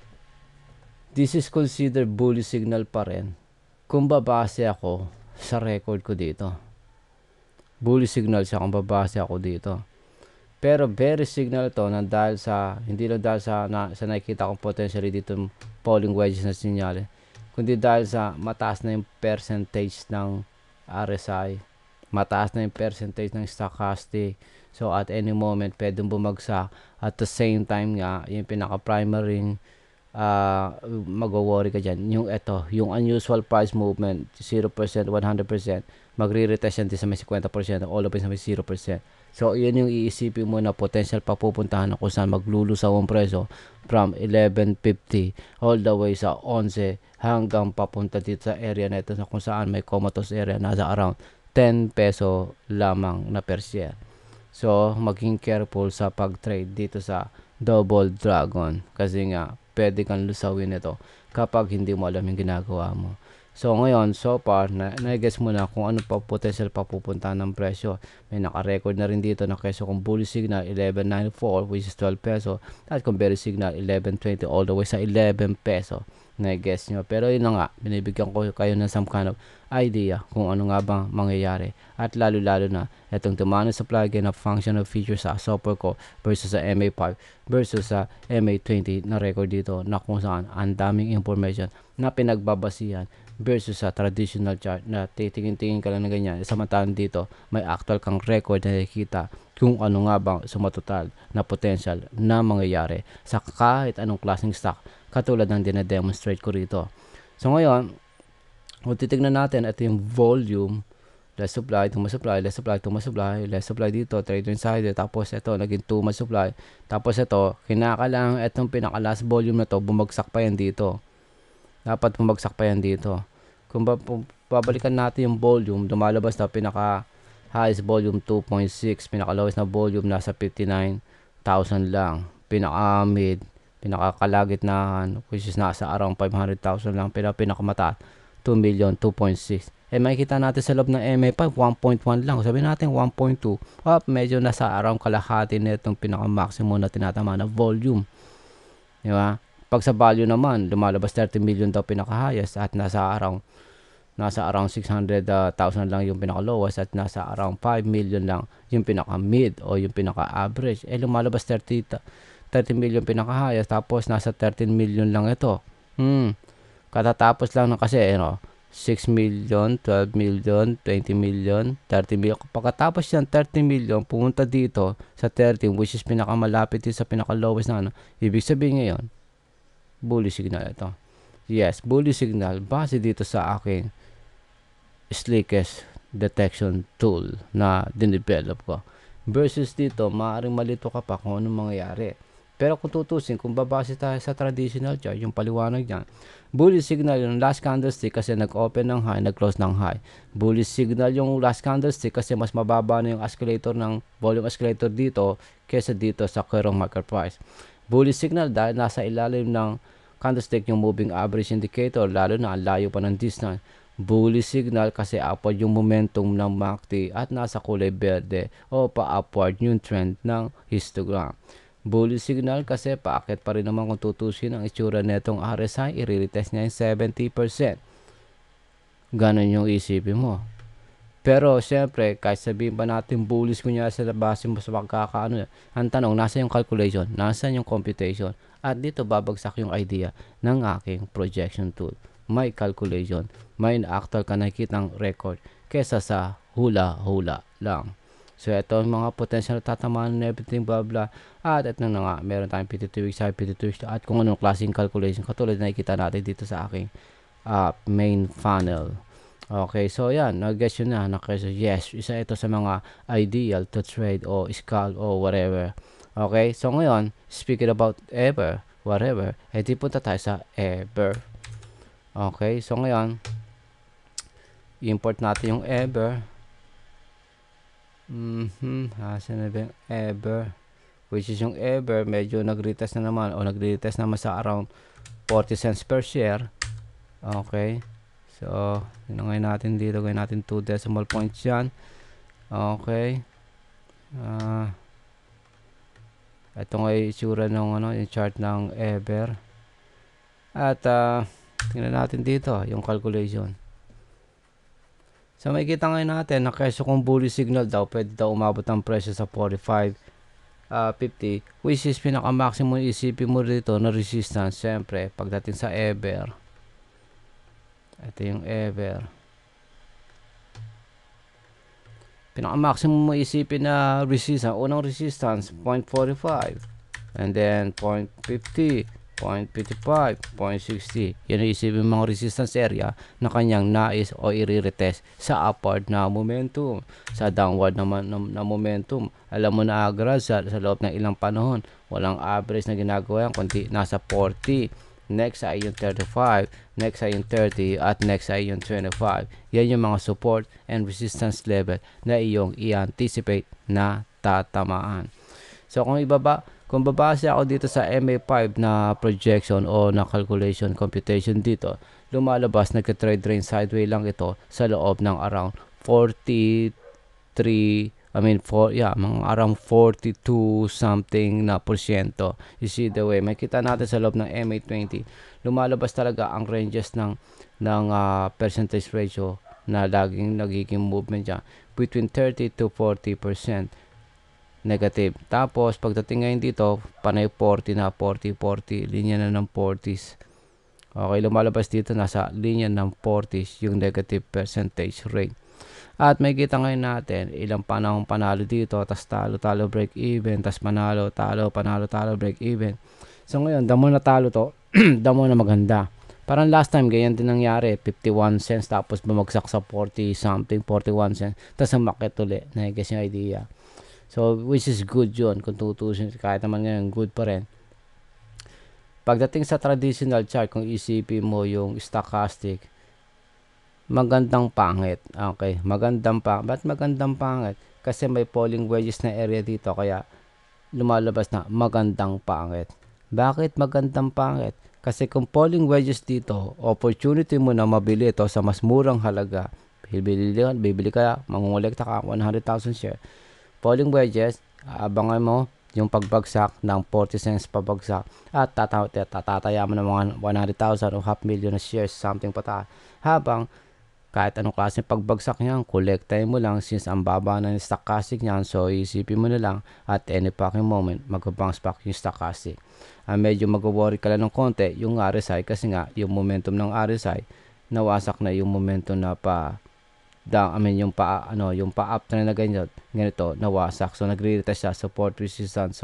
this is considered bullish signal pa rin kung babase ako sa record ko dito. Bullish signal siya kung babase ako dito. Pero bearish signal to na dahil sa, hindi lang dahil sa nakikita kong potentially dito falling wedges na sinyale, kundi dahil sa mataas na yung percentage ng RSI, mataas na yung percentage ng stochastic. So at any moment pwedeng bumagsak. At the same time nga, yung pinaka-primary mag-worry ka dyan, yung ito, yung unusual price movement 0%, 100%, magre-retest yan din sa may 50%, all of it sa may 0%. So, yun yung iisipin mo na potential papupuntahan na kung saan maglulusaw ang presyo from 11.50 all the way sa 11 hanggang papunta dito sa area na ito na kung saan may comatose area nasa around 10 peso lamang na per share. So, maging careful sa pag-trade dito sa Double Dragon kasi nga, pwede kang lusawin ito kapag hindi mo alam yung ginagawa mo. So ngayon, so far, na-guess mo na kung ano pa potential papupunta ng presyo. May naka-record na rin dito na keso kung bullish signal 11.94 which is 12 peso at kung bearish signal 11.20 all the way sa 11 peso. Na-guess nyo. Pero yun na nga, binibigyan ko kayo ng some kind of idea kung ano nga bang mangyayari. At lalo-lalo na, itong demand and supply again na functional features sa software ko versus sa MA5 versus sa MA20 na record dito na kung saan ang daming information na pinagbabasihan versus sa traditional chart na titingin-tingin ka lang na ganyan. Samantalang dito, may actual kang record na nakikita kung ano nga bang sumatotal na potential na mangyayari sa kahit anong klaseng stock katulad ng dinademonstrate ko rito. So ngayon, kung titignan natin, ito yung volume, less supply, too much supply, less supply, too much supply, less supply dito, trader insider, tapos ito, naging too much supply, tapos ito, kinakailangan itong pinaka-last volume na to, bumagsak pa yan dito. Dapat bumagsak pa yan dito. Kung babalikan natin yung volume, lumalabas na pinaka highest volume 2.6, pinaka lowest na volume nasa 59,000 lang. Pinaka mid, pinaka kalagitnaan which is nasa around 500,000 lang. Pinakamataas 2 million, 2.6. Makikita natin sa loob ng MA5 1.1 lang. Sabihin natin 1.2. Medyo nasa around kalahati na itong pinaka maximum na tinatama na volume. Di ba? Pag sa value naman, lumalabas 30 million daw pinaka-highest at nasa around 600,000 lang yung pinaka-lowest at nasa around 5 million lang yung pinaka-mid o yung pinaka-average. Lumalabas 30 million pinaka-highest tapos nasa 13 million lang ito. Katatapos lang na kasi, 6 million, 12 million, 20 million, 30 million. Pagkatapos yan, 30 million, pumunta dito sa 13 which is pinakamalapit din sa pinaka-lowest na Ibig sabihin ngayon, bullish signal ito. Yes, bullish signal base dito sa aking slickest detection tool na dinevelop ko. Versus dito, maaaring malito ka pa kung anong mangyayari. Pero kung tutusin, kung babase tayo sa traditional chart, yung paliwanag dyan, bullish signal yung last candlestick kasi nag-open ng high, nag-close ng high. Bullish signal yung last candlestick kasi mas mababa na yung escalator ng volume escalator dito kesa dito sa current market price. Bullish signal dahil nasa ilalim ng candlestick yung moving average indicator, lalo na ang layo pa ng distance. Bullish signal kasi upward yung momentum ng MACD at nasa kulay berde o pa-upward yung trend ng histogram. Bullish signal kasi paakit pa rin naman kung tutusin ang itsura netong RSI, i-retest niya yung 70%. Ganon yung isipin mo. Pero syempre, kahit sabihin pa natin bullish kunya sa base mo sa pagkakaano, ang tanong, nasa yung calculation, nasa yung computation, at dito babagsak yung idea ng aking projection tool. May calculation, may actual ka nakikitang record kesa sa hula-hula lang. So, ito ang mga potential tatamaan and everything, blah, blah. At ito na nga, meron tayong 52 weeks high, 52 weeks at kung anong klaseng calculation. Katulad na nakikita natin dito sa aking main funnel. Okay, so yan, nag-guess yun na. So, yes, isa ito sa mga ideal to trade o scalp o whatever. Okay, so ngayon, speaking about ever, whatever, di punta tayo sa ever. Okay, so ngayon, import natin yung ever. Asan na ba yung ever? Which is yung ever, medyo nag-retest na naman o nag-retest naman sa around 40 cents per share. Okay. So, yun ngayon natin dito. Gawin natin 2 decimal points yan. Okay. Ito nga yung itsura ng yung chart ng ever. At, tingnan natin dito yung calculation. So, makikita ngayon natin na keso kung bullish signal daw, pwede daw umabot ang presyo sa 45.50, which is pinaka-maximum isipin mo dito na resistance. Siyempre, pagdating sa ever. Ito yung ever. Pinaka-maximum mo isipin na resistance. Unang resistance, 0.45. And then, 0.50. 0.55, 0.60. Yan ang isipin mga resistance area na kanyang nais o i-retest sa upward na momentum. Sa downward na momentum, alam mo na agad sa loob ng ilang panahon, walang average na ginagawa yan, kundi nasa 40. Next ay yung 35, next ay yung 30, at next ay yung 25. Yan yung mga support and resistance level na iyong i-anticipate na tatamaan. So kung babase ako dito sa MA5 na projection o na calculation computation dito, lumalabas nagka-trade range sideways lang ito sa loob ng around 42 something na porsyento. You see the way, makita natin sa loob ng MA20, lumalabas talaga ang ranges ng percentage ratio na laging nagiging movement dyan between 30 to 40% negative. Tapos pagdating ngayon dito, panay 40 na, 40, linya na ng 40s. Okay, lumalabas dito nasa linya ng 40s yung negative percentage rate. At may kita ngayon natin ilang panahong panalo dito, tas talo, break even, tas panalo, talo, break even. So ngayon, damo na talo to, damo na maganda. Parang last time, ganyan din nangyari, 51 cents, tapos bumagsak sa 40 something, 41 cents, tas umakit ulit. Na-guess yung idea. So, which is good yun. Kung tutusin, kahit naman ngayon, good pa rin. Pagdating sa traditional chart, kung isipin mo yung stochastic, magandang pangit. Okay, magandang pangit. Ba't magandang pangit? Kasi may falling wedges na area dito, kaya lumalabas na magandang pangit. Bakit magandang pangit? Kasi kung falling wedges dito, opportunity mo na mabili ito sa mas murang halaga. Bibili ka, mangungulekta ka, 100,000 share. Falling wedges, abangan mo yung pagbagsak ng 40 cents pabagsak at tatataya mo ng mga 100,000 o half million na shares, something pata. Habang kahit anong klase pagbagsak niyan, kolektahin mo lang since ang baba ng stochastic niyan, so isipin mo na lang at any fucking moment mag-bounce back yung stochastic. Medyo mag-worry ka lang ng konti yung RSI kasi nga yung momentum ng RSI nawasak na yung momentum na yung pa-up na ganito, nawasak. So, nagre-retest siya, support, resistance.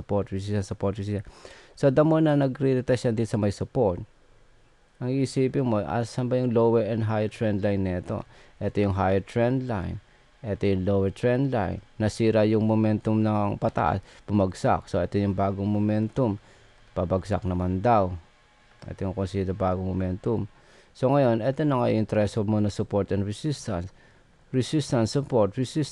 So, the more na nagre-retest siya din sa may support, ang isipin mo, asan ba yung lower and higher trend line nito? Ito yung higher trend line. Ito yung lower trend line. Nasira yung momentum ng pataas, bumagsak. So, ito yung bagong momentum. Pabagsak naman daw. Ito yung consider bagong momentum. So, ngayon, ito na nga yung threshold mo na support and resistance. Resistance, support.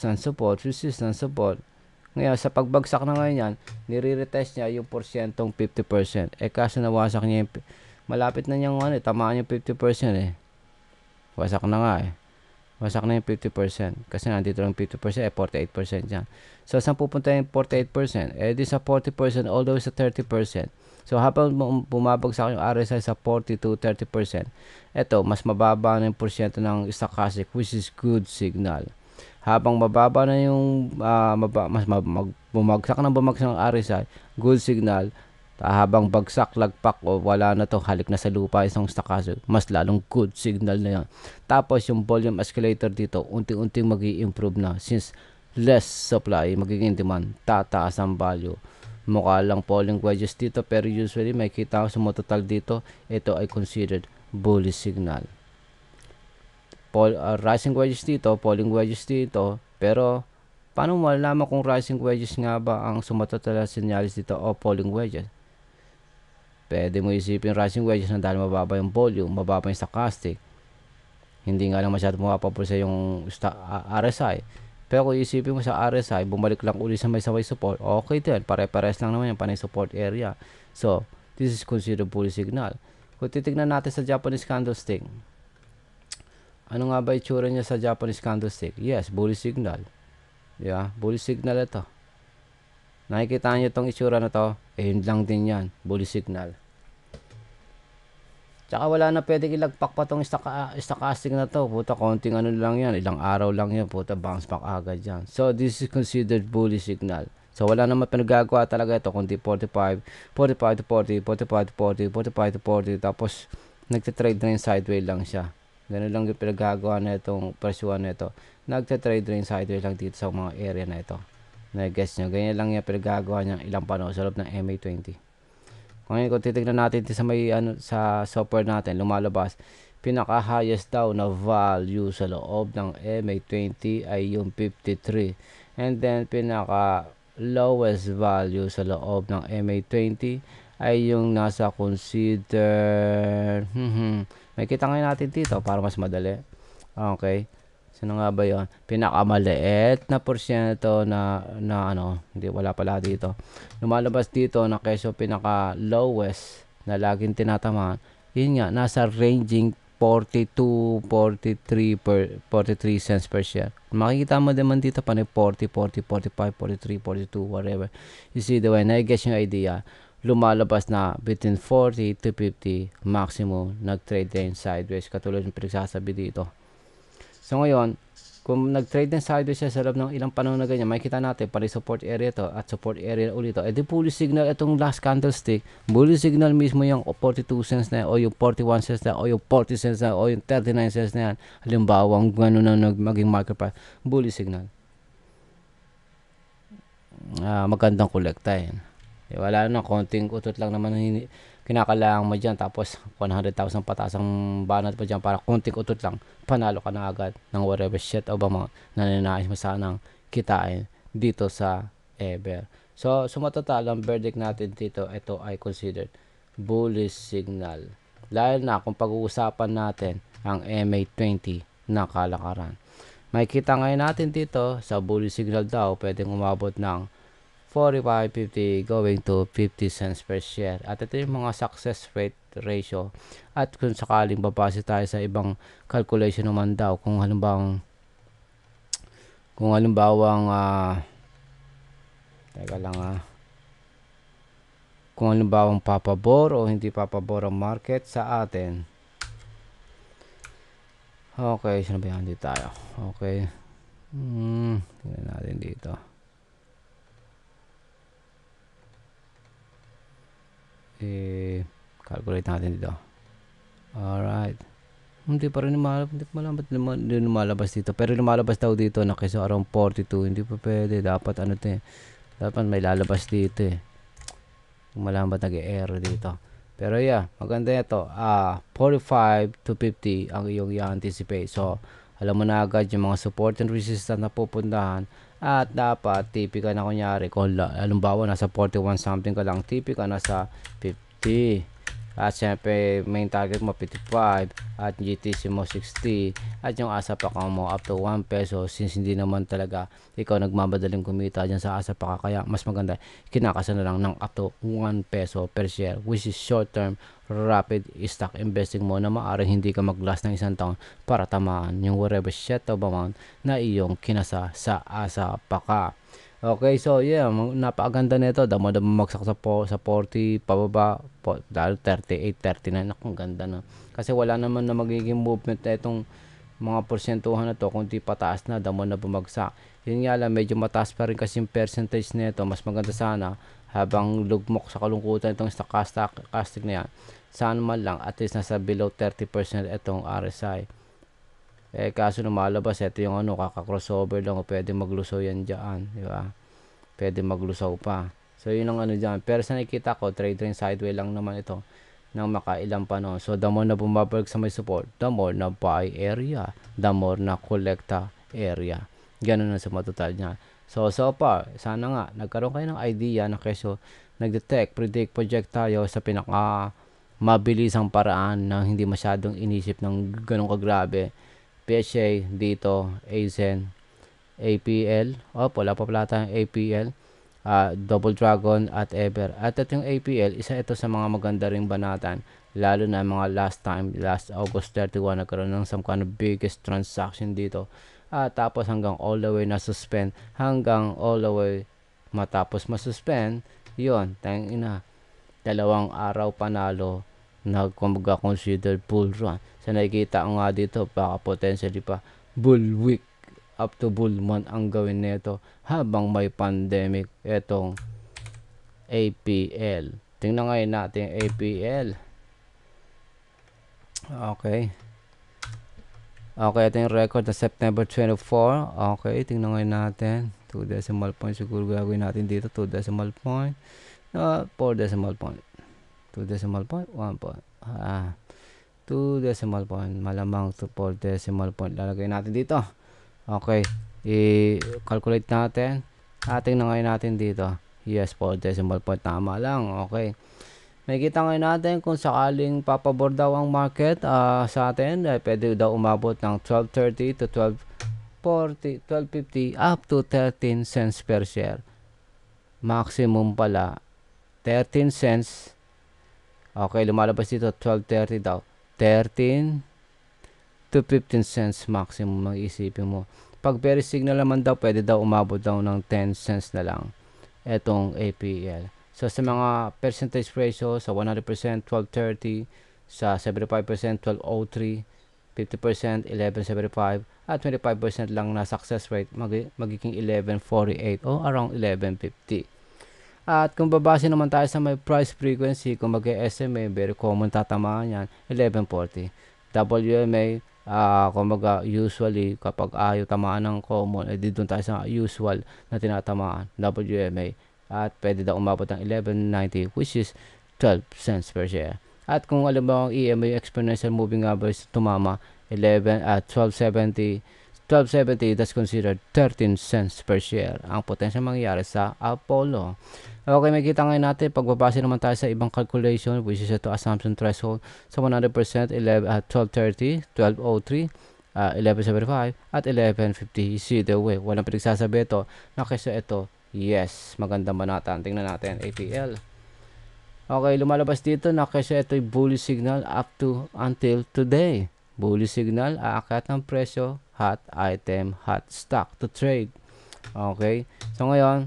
Ngayon, sa pagbagsak na ngayon yan, nire-retest niya yung porsyentong 50%. Kaso nawasak niya yung, malapit na niyang tamaan yung 50% Wasak na nga Wasak na yung 50%. Kasi nandito lang 50%, 48% yan. So, saan pupunta yung 48%? Di sa 40% all the way sa 30%. So, habang bumabagsak yung RSI sa 40 to 30%, ito, mas mababa na yung porsyento ng stochastic, which is good signal. Habang mababa na yung, bumagsak ng RSI, good signal. Habang bagsak, lagpak, o wala na to, halik na sa lupa isang stochastic, mas lalong good signal na yan. Tapos, yung volume escalator dito, unti-unting mag-i-improve na since less supply, magiging demand, tataas ang value. Mukha lang falling wedges dito, pero usually may kita ko sa mga total dito, ito ay considered bullish signal. Rising wedges dito, falling wedges dito, pero paano mo malalaman kung rising wedges nga ba ang sumatotal na sinyalis dito o falling wedges? Pwede mo isipin rising wedges na dahil mababa yung volume, mababa yung stochastic. Hindi nga lang masyado mapapapul sa yung RSI. Pero kung isipin mo sa RSI, bumalik lang uli sa may support, okay din. Pare-pares lang naman yung panay support area. So, this is considered bullish signal. Kung titignan natin sa Japanese candlestick, ano nga ba itsura niya sa Japanese candlestick? Yes, bullish signal. Yeah, bullish signal ito. Nakikita niyo itong itsura na to? Eh, yun lang din yan. Bullish signal. Tsaka wala na pwedeng ilagpak pa tong stochastic na to. Puta, konting ano lang yan. Ilang araw lang yan. Puta, bounce back agad yan. So, this is considered bullish signal. So, wala naman pinagagawa talaga ito. Kundi 45 to 40, 45 to 40, 45 to 40. Tapos, nagtitrade na yung sideways lang siya. Ganun lang yung pinagagawa na itong presyuan na ito. Nagtitrade rin sideways lang dito sa mga area na ito. Na-guess nyo. Ganyan lang yung pinagagawa niya ilang panahon sa loob ng MA20. Kung titignan natin sa may sa software natin, lumalabas pinaka highest daw na value sa loob ng MA20 ay yung 53, and then pinaka lowest value sa loob ng MA20 ay yung nasa consider may kita ngayon natin dito para mas madali. Okay, sino nga ba yun? Pinakamaliit na porsyento na ano, hindi, wala pala dito. Lumalabas dito na keso pinaka lowest na laging tinatamaan, yun nga, nasa ranging 42, 43 cents per share. Makikita mo naman dito pa 40, 40, 45, 43, 42, whatever. You see the way, na-guess yung idea. Lumalabas na between 40 to 50 maximum, nag-trade din sideways, katulad ng pinagsasabi dito. So ngayon, kung nag-trade din sideways siya sa loob ng ilang panahon na ganyan, makikita natin pari support area to at support area ulit to. Di bullish signal itong last candlestick. Bullish signal mismo yung 42 cents na yan, o yung 41 cents na, o yung 40 cents na, o yung 39 cents na yan. Halimbawa, gano'n na maging market price. Bullish signal. Magandang kolekta yan. Wala na, konting utot lang naman kinakailangan mo dyan, tapos 100,000 pataas ang banat pa dyan para konting utot lang, panalo ka na agad ng whatever shit o ba mga nananais mo sanang kitain dito sa Ever. So, sumatotal ang verdict natin dito, ito ay considered bullish signal. Lalo na kung pag-uusapan natin ang MA20 na kalakaran. May kita ngayon natin dito sa bullish signal daw, pwedeng umabot ng 45, 50 going to 50 cents per share. At ito yung mga success rate ratio. At kung sakaling babase tayo sa ibang calculation naman daw, kung halimbawang teka lang kung halimbawang papabor o hindi papabor ang market sa atin. Okay, sino ba yan? Dito tayo. Okay. Tingnan natin dito. Calculate natin dito. Alright. Hindi pa rin lumalabas dito. Pero lumalabas daw dito na keso around 42. Hindi pa pwede. Dapat dapat may lalabas dito eh. Malambat nag-error dito. Pero yeah, maganda ito. 45 to 50 ang iyong i-anticipate. So, alam mo na agad yung mga support and resistance na pupuntahan. At dapat TP ka na, kunyari kung halimbawa nasa 41 something ka lang, TP ka na sa 50. At syempre main target mo 55 at GTC mo 60 at yung ASAP account mo up to 1 peso, since hindi naman talaga ikaw nagmamadaling kumita dyan sa ASAP account, kaya mas maganda kinakasa na lang ng up to 1 peso per share, which is short term rapid stock investing mo na maaaring hindi ka mag-last ng isang taon para tamaan yung whatever set of amount na iyong kinasa sa ASAP account. Okay, so yeah, napakaganda nito. Damo magsak sa 40 pababa, dahil 38, 39. Ang ganda na. Kasi wala naman na magiging movement na itong mga porsentuhan na to, kundi pataas na, damo na bumagsak. Yun nga lang, medyo mataas pa rin kasi yung percentage nito. Mas maganda sana habang lugmok sa kalungkutan itong stochastic na yan. Sana man lang at least nasa below 30% itong RSI. Kaso lumalabas, ito yung ano, kaka-crossover lang, o pwede maglusaw yan dyan, di ba? Pwede maglusaw pa. So, yun ang ano dyan. Pero sa nakikita ko, trade rin sideway lang naman ito ng makailang panon. So, the more na bumabalik sa may support, the more na buy area, the more na collecta area. Ganun na sa matotal niya. So far, sana nga, nagkaroon kayo ng idea na keso nag-detect, predict, project tayo sa pinaka mabilisang paraan na hindi masyadong inisip ng ganun kagrabe. PSA dito, ASEN, APL, wala pa pala tayong APL, Double Dragon at Ever. At ito yung APL, isa ito sa mga maganda ring banatan, lalo na mga last August 31, nagkaroon ng some kind of biggest transaction dito. Tapos hanggang all the way na suspend, hanggang all the way matapos masuspend, yun, tayong ina, 2 araw panalo, nagkumbaga consider bull run. Sa nakikita ko nga dito, baka potentially pa bull week up to bull month ang gawin nito habang may pandemic etong APL. Tingnan ngayon natin yung APL. Okay, ito yung record na September 24. Okay, tingnan ngayon natin. 2 decimal point siguro gagawin natin dito. 2 decimal point. 4 decimal point. 2 decimal point. 1 point. 2 decimal point. Malamang 4 decimal point. Lalagay natin dito. Okay. I-calculate natin. Tingnan ngayon natin dito. Yes, 4 decimal point. Tama lang. Okay. May kita ngayon natin kung sakaling papabor daw ang market sa atin. Pwede daw umabot ng 12.30 to 12.40, 12.50 up to 13 cents per share. Maximum pala 13 cents. Okay, lumalabas dito 12.30 daw. 13 to 15 cents maximum ang isipin mo. Pag very signal naman daw, pwede daw umabot daw ng 10 cents na lang etong APL. So sa mga percentage ratio, sa 100% 12.30, sa 75% 12.03, 50% 11.75, at 25% lang na success rate, magiging 11.48 o around 11.50. At kung babase naman tayo sa may price frequency, kung mag-SMA, very common tatamaan yan, 11.40. WMA, kumbaga usually kapag ayaw tamaan ng common, doon tayo sa usual na tinatamaan, WMA. At pwede daw umabot ng 11.90, which is 12 cents per share. At kung alam mo ang EMA, exponential moving average, tumama 12.70, that's considered 13 cents per share ang potential mangyayari sa Apollo. Okay, makikita ngayon natin, pagbabase naman tayo sa ibang calculation, which is ito assumption threshold sa 100%, 12.30, 12.03, 11.75, at 11.50. See the way, walang pinagsasabi ito na kasi ito, yes, maganda manatan. Tingnan natin, APL. Okay, lumalabas dito na kasi ito'y bullish signal up to until today. Bullish signal, aakyat ng presyo, hot item, hot stock to trade. Okay, so ngayon,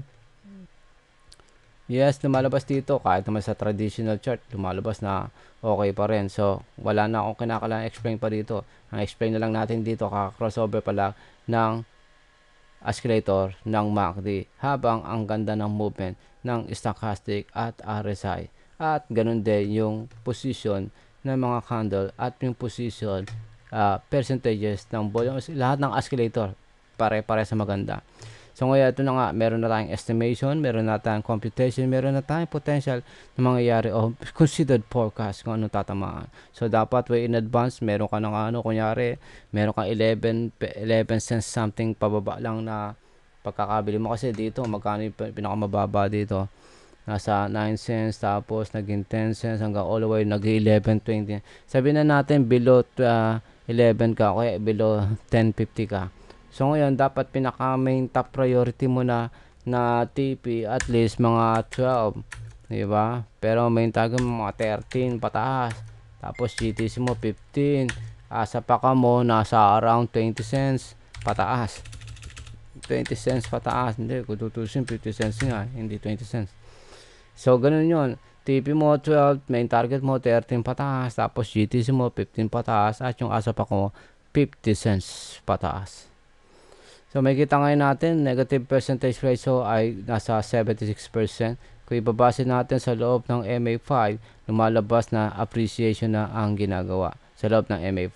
yes, lumalabas dito, kahit naman sa traditional chart, lumalabas na okay pa rin. So, wala na akong kinakailangan explain pa dito. Ang explain na lang natin dito, kaka-crossover pala ng oscillator ng MACD habang ang ganda ng movement ng stochastic at RSI. At ganun din yung position ng mga candle at yung position percentages ng volume. Lahat ng oscillator pare-pare sa maganda. So ngayon, ito na nga, meron na tayong estimation, meron na tayong computation, meron na tayong potential na mangyayari o considered forecast kung anong tatamaan. So dapat way in advance, meron ka ng kunyari, meron kang 11 cents something pababa lang na pagkakabili mo. Kasi dito, magkano yung pinakamababa dito? Nasa 9 cents, tapos naging 10 cents, hanggang all the way, naging 11.20. Sabihin na natin, below 11 ka, okay, below 10.50 ka. So ngayon, dapat pinaka-main top priority mo na TP at least mga 12, di ba? Pero main target mo mga 13 pataas. Tapos GTC mo 15. Sa paka mo nasa around 20 cents pataas. 20 cents pataas. Hindi, kung tutusin 50 cents nga, hindi 20 cents. So ganun 'yon. TP mo 12, main target mo 13 pataas, tapos GTC mo 15 pataas, at yung asa pa ko 50 cents pataas. So makikita ngayon natin, negative percentage ratio ay nasa 76%. Kung ibabase natin sa loob ng MA5, lumalabas na appreciation na ang ginagawa sa loob ng MA5.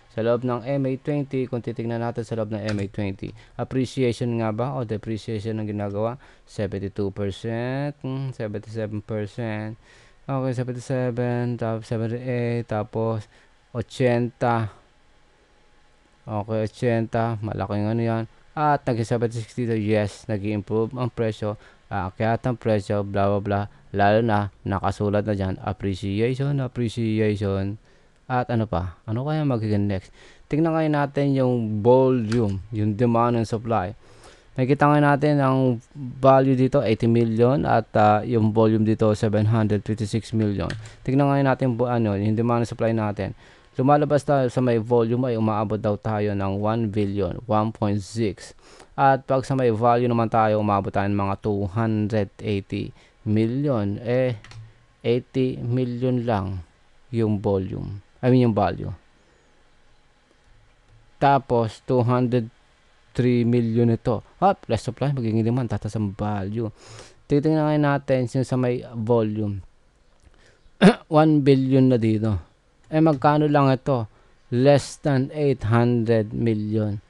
Sa loob ng MA20, kung titignan natin sa loob ng MA20, appreciation nga ba o depreciation ang ginagawa? 72%, 77%, okay, 77, tapos 78, tapos 80, okay, 80, malaking ano yan. At naging 76 dito, yes, nag-improve ang presyo, kaya ang presyo, blah blah blah, lalo na nakasulat na dyan, appreciation, appreciation. At ano pa? Ano kaya magiging next? Tingnan ngayon natin yung volume, yung demand and supply. Nakikita ngayon natin ang value dito 80 million at yung volume dito 756 million. Tingnan ngayon natin yung demand and supply natin. Lumalabas tayo sa may volume ay umaabot daw tayo ng 1 billion, 1.6. At pag sa may value naman tayo, umabot tayo ng mga 280 million. 80 million lang yung volume. Yung value. Tapos, 203 million ito. Plus supply, magiging demand, tatas ang value. Titingnan ngayon natin yung sa may volume. 1 billion na dito. Magkano lang ito? Less than 800 million.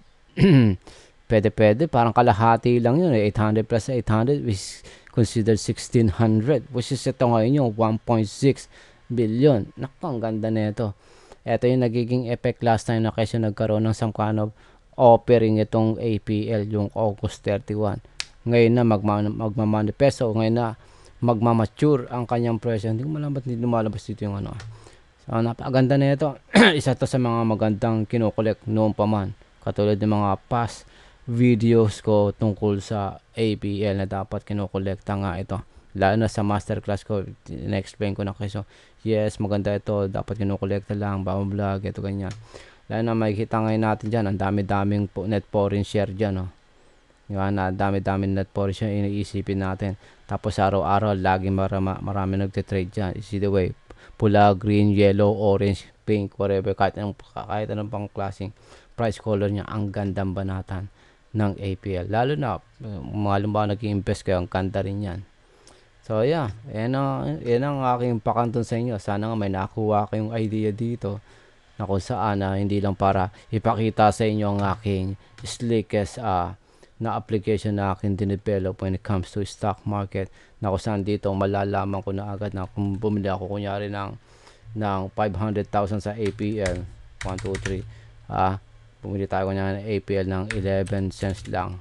Pwede. Parang kalahati lang yun. 800 plus 800 is considered 1600. Which is ito ngayon yung 1.6 billion. Naku, ang ganda nito. Ito yung nagiging effect last time na kasi nagkaroon ng some kind of offering itong APL yung August 31. Ngayon na magmamanifesto, ngayon na magmamature ang kanyang presyo. Hindi ko malabat, hindi lumalabas dito yung ano. So, napakaganda na ito. Isa to sa mga magandang kinokolekt noon pa man. Katulad ng mga past videos ko tungkol sa APL na dapat kinokolekta nga ito. Lalo na sa masterclass ko, na-explain ko na kayo. So, yes, maganda ito. Dapat kinukolekta lang, vlog, ito ganyan. Lalo na makikita ngayon natin dyan, ang dami-daming net foreign share dyan. Oh. Yan, dami-daming net foreign share iniisipin natin. Tapos araw-araw, lagi marami nagtitrade dyan. See the way, pula, green, yellow, orange, pink, whatever, kahit anong pang klaseng price color niya, ang gandang banatan ng APL. Lalo na, malamang nag-i-invest kayo, ang ganda rin yan. So, yeah. Yan ang aking pakantun sa inyo. Sana nga may nakuha kayong idea dito na kung saan hindi lang para ipakita sa inyo ang aking slickest na application na aking dinevelop when it comes to stock market, na kung saan dito malalaman ko na agad na kung bumili ako kunyari ng 500,000 sa APL 1, 2, 3 bumili tayo kunyari ng APL ng 11 cents lang.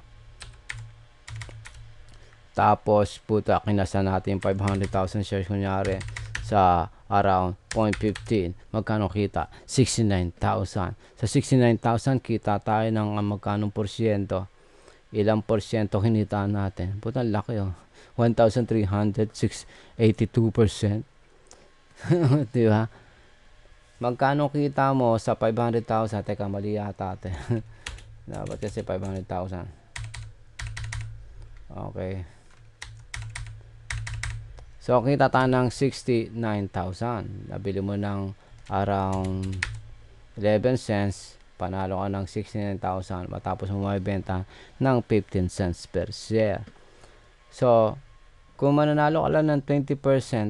Tapos, kinasa natin 500,000 shares kunyari sa around 0.15. Magkano kita? 69,000. Sa 69,000, kita tayo ng magkano porsyento? Ilang porsyento kinita natin? Laki 1,382%. Diba? Magkano kita mo sa 500,000? Teka, mali yata ate. Dapat kasi 500,000. Okay. So, kita tayo ng 69,000. Nabili mo ng around 11 cents. Panalo ka ng 69,000. Matapos mo mabibenta ng 15 cents per share. So, kung mananalo ka lang ng 20%,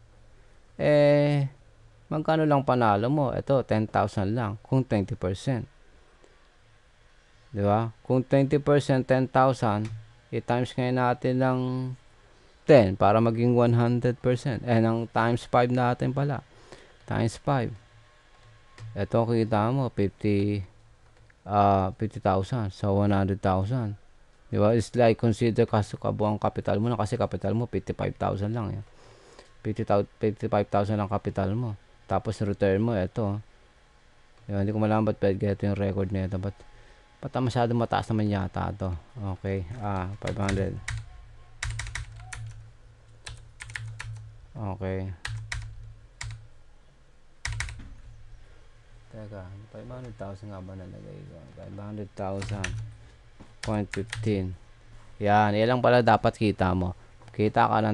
magkano lang panalo mo? Ito, 10,000 lang. Kung 20%. Diba? Kung 20%, 10,000, i-times ngayon natin ng 10 para maging 100%. Ng times 5 natin pala. Times 5. Ito kita mo 50,000 so 100,000. Di ba? It's like consider kabuang capital mo na kasi capital mo 55,000 lang. 55,000 lang capital mo. Tapos return mo ito. Diba? Hindi ko malaman ba't ito yung record nito. Ba't masyado mataas naman yata ito. Okay. 500. Okay. Teka, 500,000 nga ba nalagay ko? 500,000. 0.15. Yan, lang pala dapat kita mo. Kita ka ng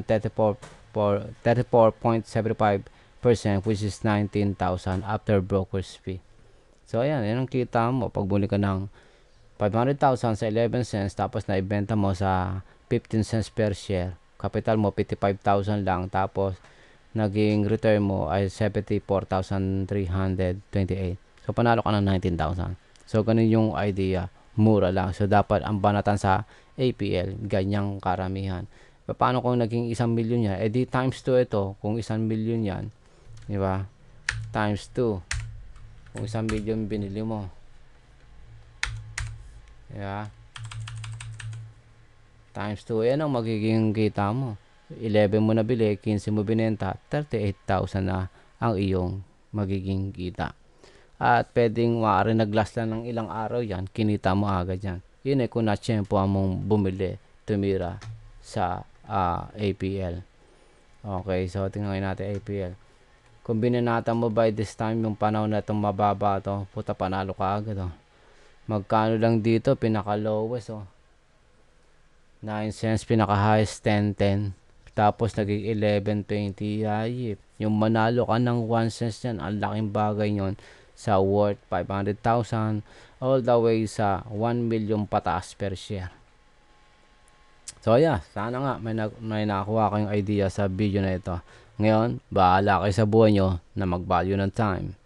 34.75% which is 19,000 after broker's fee. So, yan ang kita mo. Pag buli ka ng 500,000 sa 11 cents tapos naibenta mo sa 15 cents per share. Capital mo 55,000 lang tapos naging return mo ay 74,328. So, panalo ka ng 19,000. So, ganun yung idea. Mura lang. So, dapat ang banatan sa APL, ganyang karamihan. Paano kung naging 1,000,000 yan? Di times 2 ito. Kung 1,000,000 yan, di ba? Times 2. Kung 1,000,000 binili mo. Di ba? Times 2. Yan ang magiging kita mo. 11 mo na bili, 15 mo binenta, 38,000 na ang iyong magiging kita. At pwedeng maaari nag-last lang ng ilang araw yan, kinita mo agad yan. Yun eh kung na-tsempo mong bumili, tumira sa APL. Okay, so tingnan natin APL. Kung binanata mo by this time, yung panahon na itong mababa to, puta panalo ka agad oh. Magkano lang dito, pinaka lowest oh. 9 cents, pinaka highest 10.10. Tapos naging 11.20. Ayip. Yung manalo ka ng 1 cents yan, ang laking bagay nyon sa worth 500,000 all the way sa 1 million pataas per share. So yeah, sana nga may nakakuha kayong idea sa video na ito. Ngayon, bahala kayo sa buhay nyo na mag-value ng time.